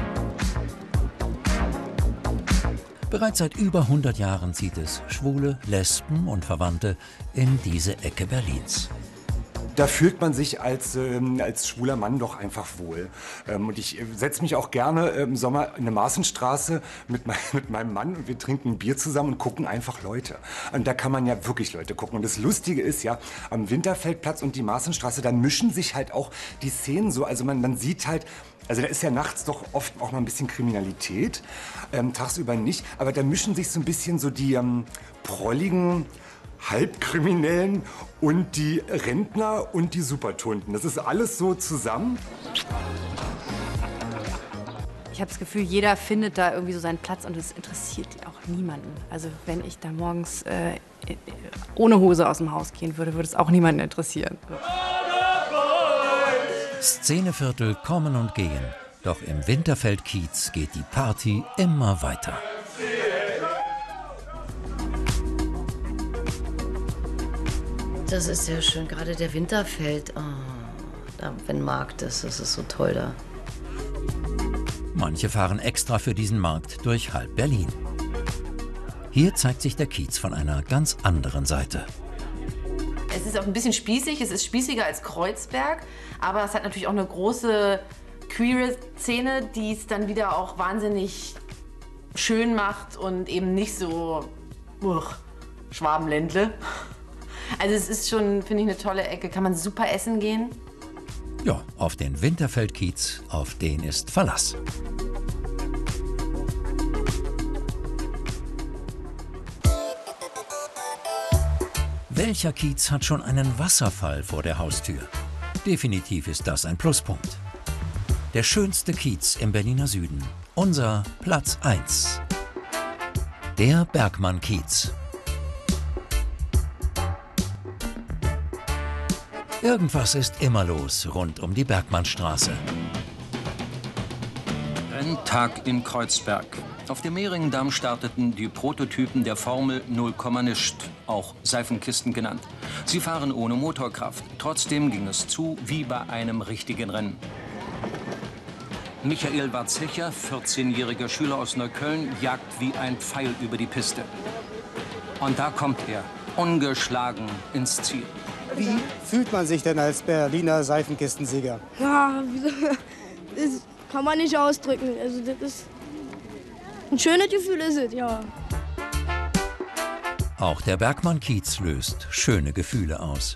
Bereits seit über 100 Jahren zieht es Schwule, Lesben und Verwandte in diese Ecke Berlins. Da fühlt man sich als schwuler Mann doch einfach wohl. Und ich setze mich auch gerne im Sommer in eine Maßenstraße mit meinem Mann und wir trinken ein Bier zusammen und gucken einfach Leute. Und da kann man ja wirklich Leute gucken. Und das Lustige ist ja, am Winterfeldplatz und die Maßenstraße, da mischen sich halt auch die Szenen so. Also man sieht halt, also da ist ja nachts doch oft auch mal ein bisschen Kriminalität, tagsüber nicht. Aber da mischen sich so ein bisschen so die prolligen Halbkriminellen und die Rentner und die Supertunden. Das ist alles so zusammen. Ich habe das Gefühl, jeder findet da irgendwie so seinen Platz und es interessiert auch niemanden. Also wenn ich da morgens ohne Hose aus dem Haus gehen würde, würde es auch niemanden interessieren. Szeneviertel kommen und gehen. Doch im Winterfeldkiez geht die Party immer weiter. Das ist sehr schön, gerade der Winterfeld. Oh, da, wenn Markt ist, das ist so toll da. Manche fahren extra für diesen Markt durch halb Berlin. Hier zeigt sich der Kiez von einer ganz anderen Seite. Es ist auch ein bisschen spießig, es ist spießiger als Kreuzberg, aber es hat natürlich auch eine große queere Szene, die es dann wieder auch wahnsinnig schön macht und eben nicht so Schwabenländle. Also es ist schon, finde ich, eine tolle Ecke. Kann man super essen gehen. Ja, auf den Winterfeld-Kiez, auf den ist Verlass. Welcher Kiez hat schon einen Wasserfall vor der Haustür? Definitiv ist das ein Pluspunkt. Der schönste Kiez im Berliner Süden. Unser Platz 1. Der Bergmann-Kiez. Irgendwas ist immer los rund um die Bergmannstraße. Renntag in Kreuzberg. Auf dem Mehringdamm starteten die Prototypen der Formel 0, nischt, auch Seifenkisten genannt. Sie fahren ohne Motorkraft. Trotzdem ging es zu wie bei einem richtigen Rennen. Michael Warzecher, 14-jähriger Schüler aus Neukölln, jagt wie ein Pfeil über die Piste. Und da kommt er, ungeschlagen ins Ziel. Wie fühlt man sich denn als Berliner Seifenkistensieger? Ja, das kann man nicht ausdrücken. Also das ist ein schönes Gefühl, ist es, ja. Auch der Bergmann-Kiez löst schöne Gefühle aus.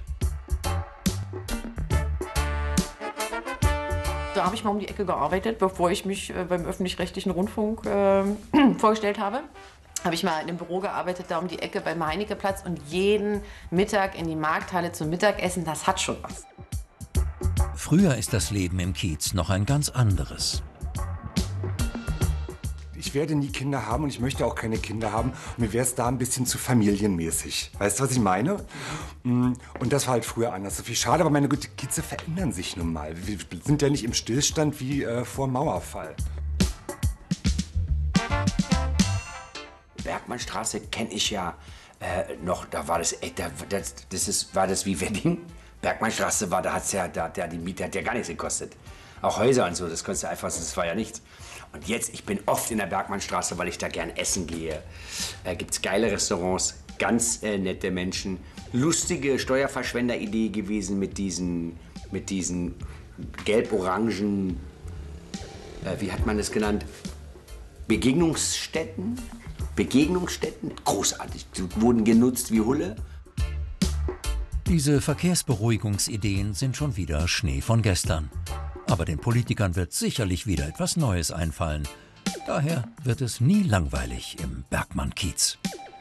Da habe ich mal um die Ecke gearbeitet, bevor ich mich beim öffentlich-rechtlichen Rundfunk vorgestellt habe. Habe ich mal in einem Büro gearbeitet, da um die Ecke beim Heinekenplatz und jeden Mittag in die Markthalle zum Mittagessen, das hat schon was. Früher ist das Leben im Kiez noch ein ganz anderes. Ich werde nie Kinder haben und ich möchte auch keine Kinder haben. Und mir wäre es da ein bisschen zu familienmäßig. Weißt du, was ich meine? Und das war halt früher anders. So viel schade, aber meine Güte, Kieze verändern sich nun mal. Wir sind ja nicht im Stillstand wie vor Mauerfall. Bergmannstraße kenne ich ja noch. Da war das, war das wie Wedding. Bergmannstraße war, da hat's ja, die Miete hat ja gar nichts gekostet. Auch Häuser und so, das konntest du einfach, das war ja nichts. Und jetzt, ich bin oft in der Bergmannstraße, weil ich da gern essen gehe. Gibt's geile Restaurants, ganz nette Menschen. Lustige Steuerverschwender-Idee gewesen mit diesen gelb-orangen, wie hat man das genannt? Begegnungsstätten? Großartig. Die wurden genutzt wie Hulle. Diese Verkehrsberuhigungsideen sind schon wieder Schnee von gestern. Aber den Politikern wird sicherlich wieder etwas Neues einfallen. Daher wird es nie langweilig im Bergmann-Kiez.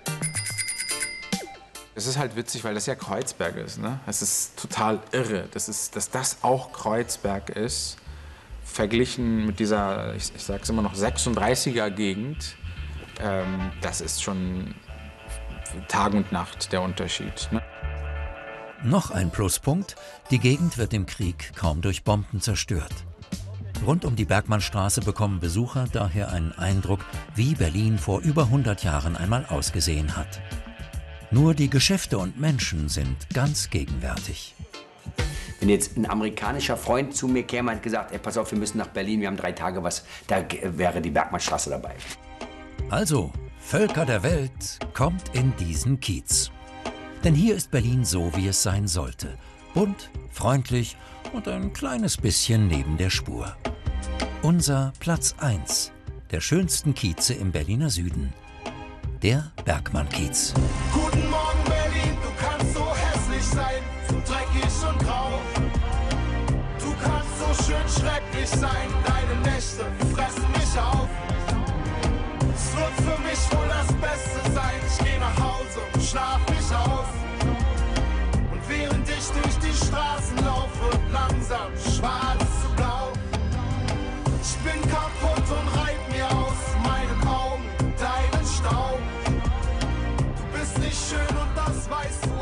Es ist halt witzig, weil das ja Kreuzberg ist. Ne? Es ist total irre, dass das auch Kreuzberg ist, verglichen mit dieser, ich sag's immer noch, 36er-Gegend. Das ist schon Tag und Nacht der Unterschied. Ne? Noch ein Pluspunkt, die Gegend wird im Krieg kaum durch Bomben zerstört. Rund um die Bergmannstraße bekommen Besucher daher einen Eindruck, wie Berlin vor über 100 Jahren einmal ausgesehen hat. Nur die Geschäfte und Menschen sind ganz gegenwärtig. Wenn jetzt ein amerikanischer Freund zu mir käme und gesagt, ey, pass auf, wir müssen nach Berlin, wir haben 3 Tage was, da wäre die Bergmannstraße dabei. Also, Völker der Welt, kommt in diesen Kiez. Denn hier ist Berlin so, wie es sein sollte. Bunt, freundlich und ein kleines bisschen neben der Spur. Unser Platz 1 der schönsten Kieze im Berliner Süden. Der Bergmann-Kiez. Guten Morgen Berlin, du kannst so hässlich sein, so dreckig und grau. Du kannst so schön schrecklich sein, deine Nächte fressen mich auf. Es wird für mich wohl das Beste sein, ich geh nach Hause und schlaf mich auf. Und während ich durch die Straßen laufe, langsam schwarz zu blau. Ich bin kaputt und reib mir aus meinen Augen deinen Staub. Du bist nicht schön und das weißt du.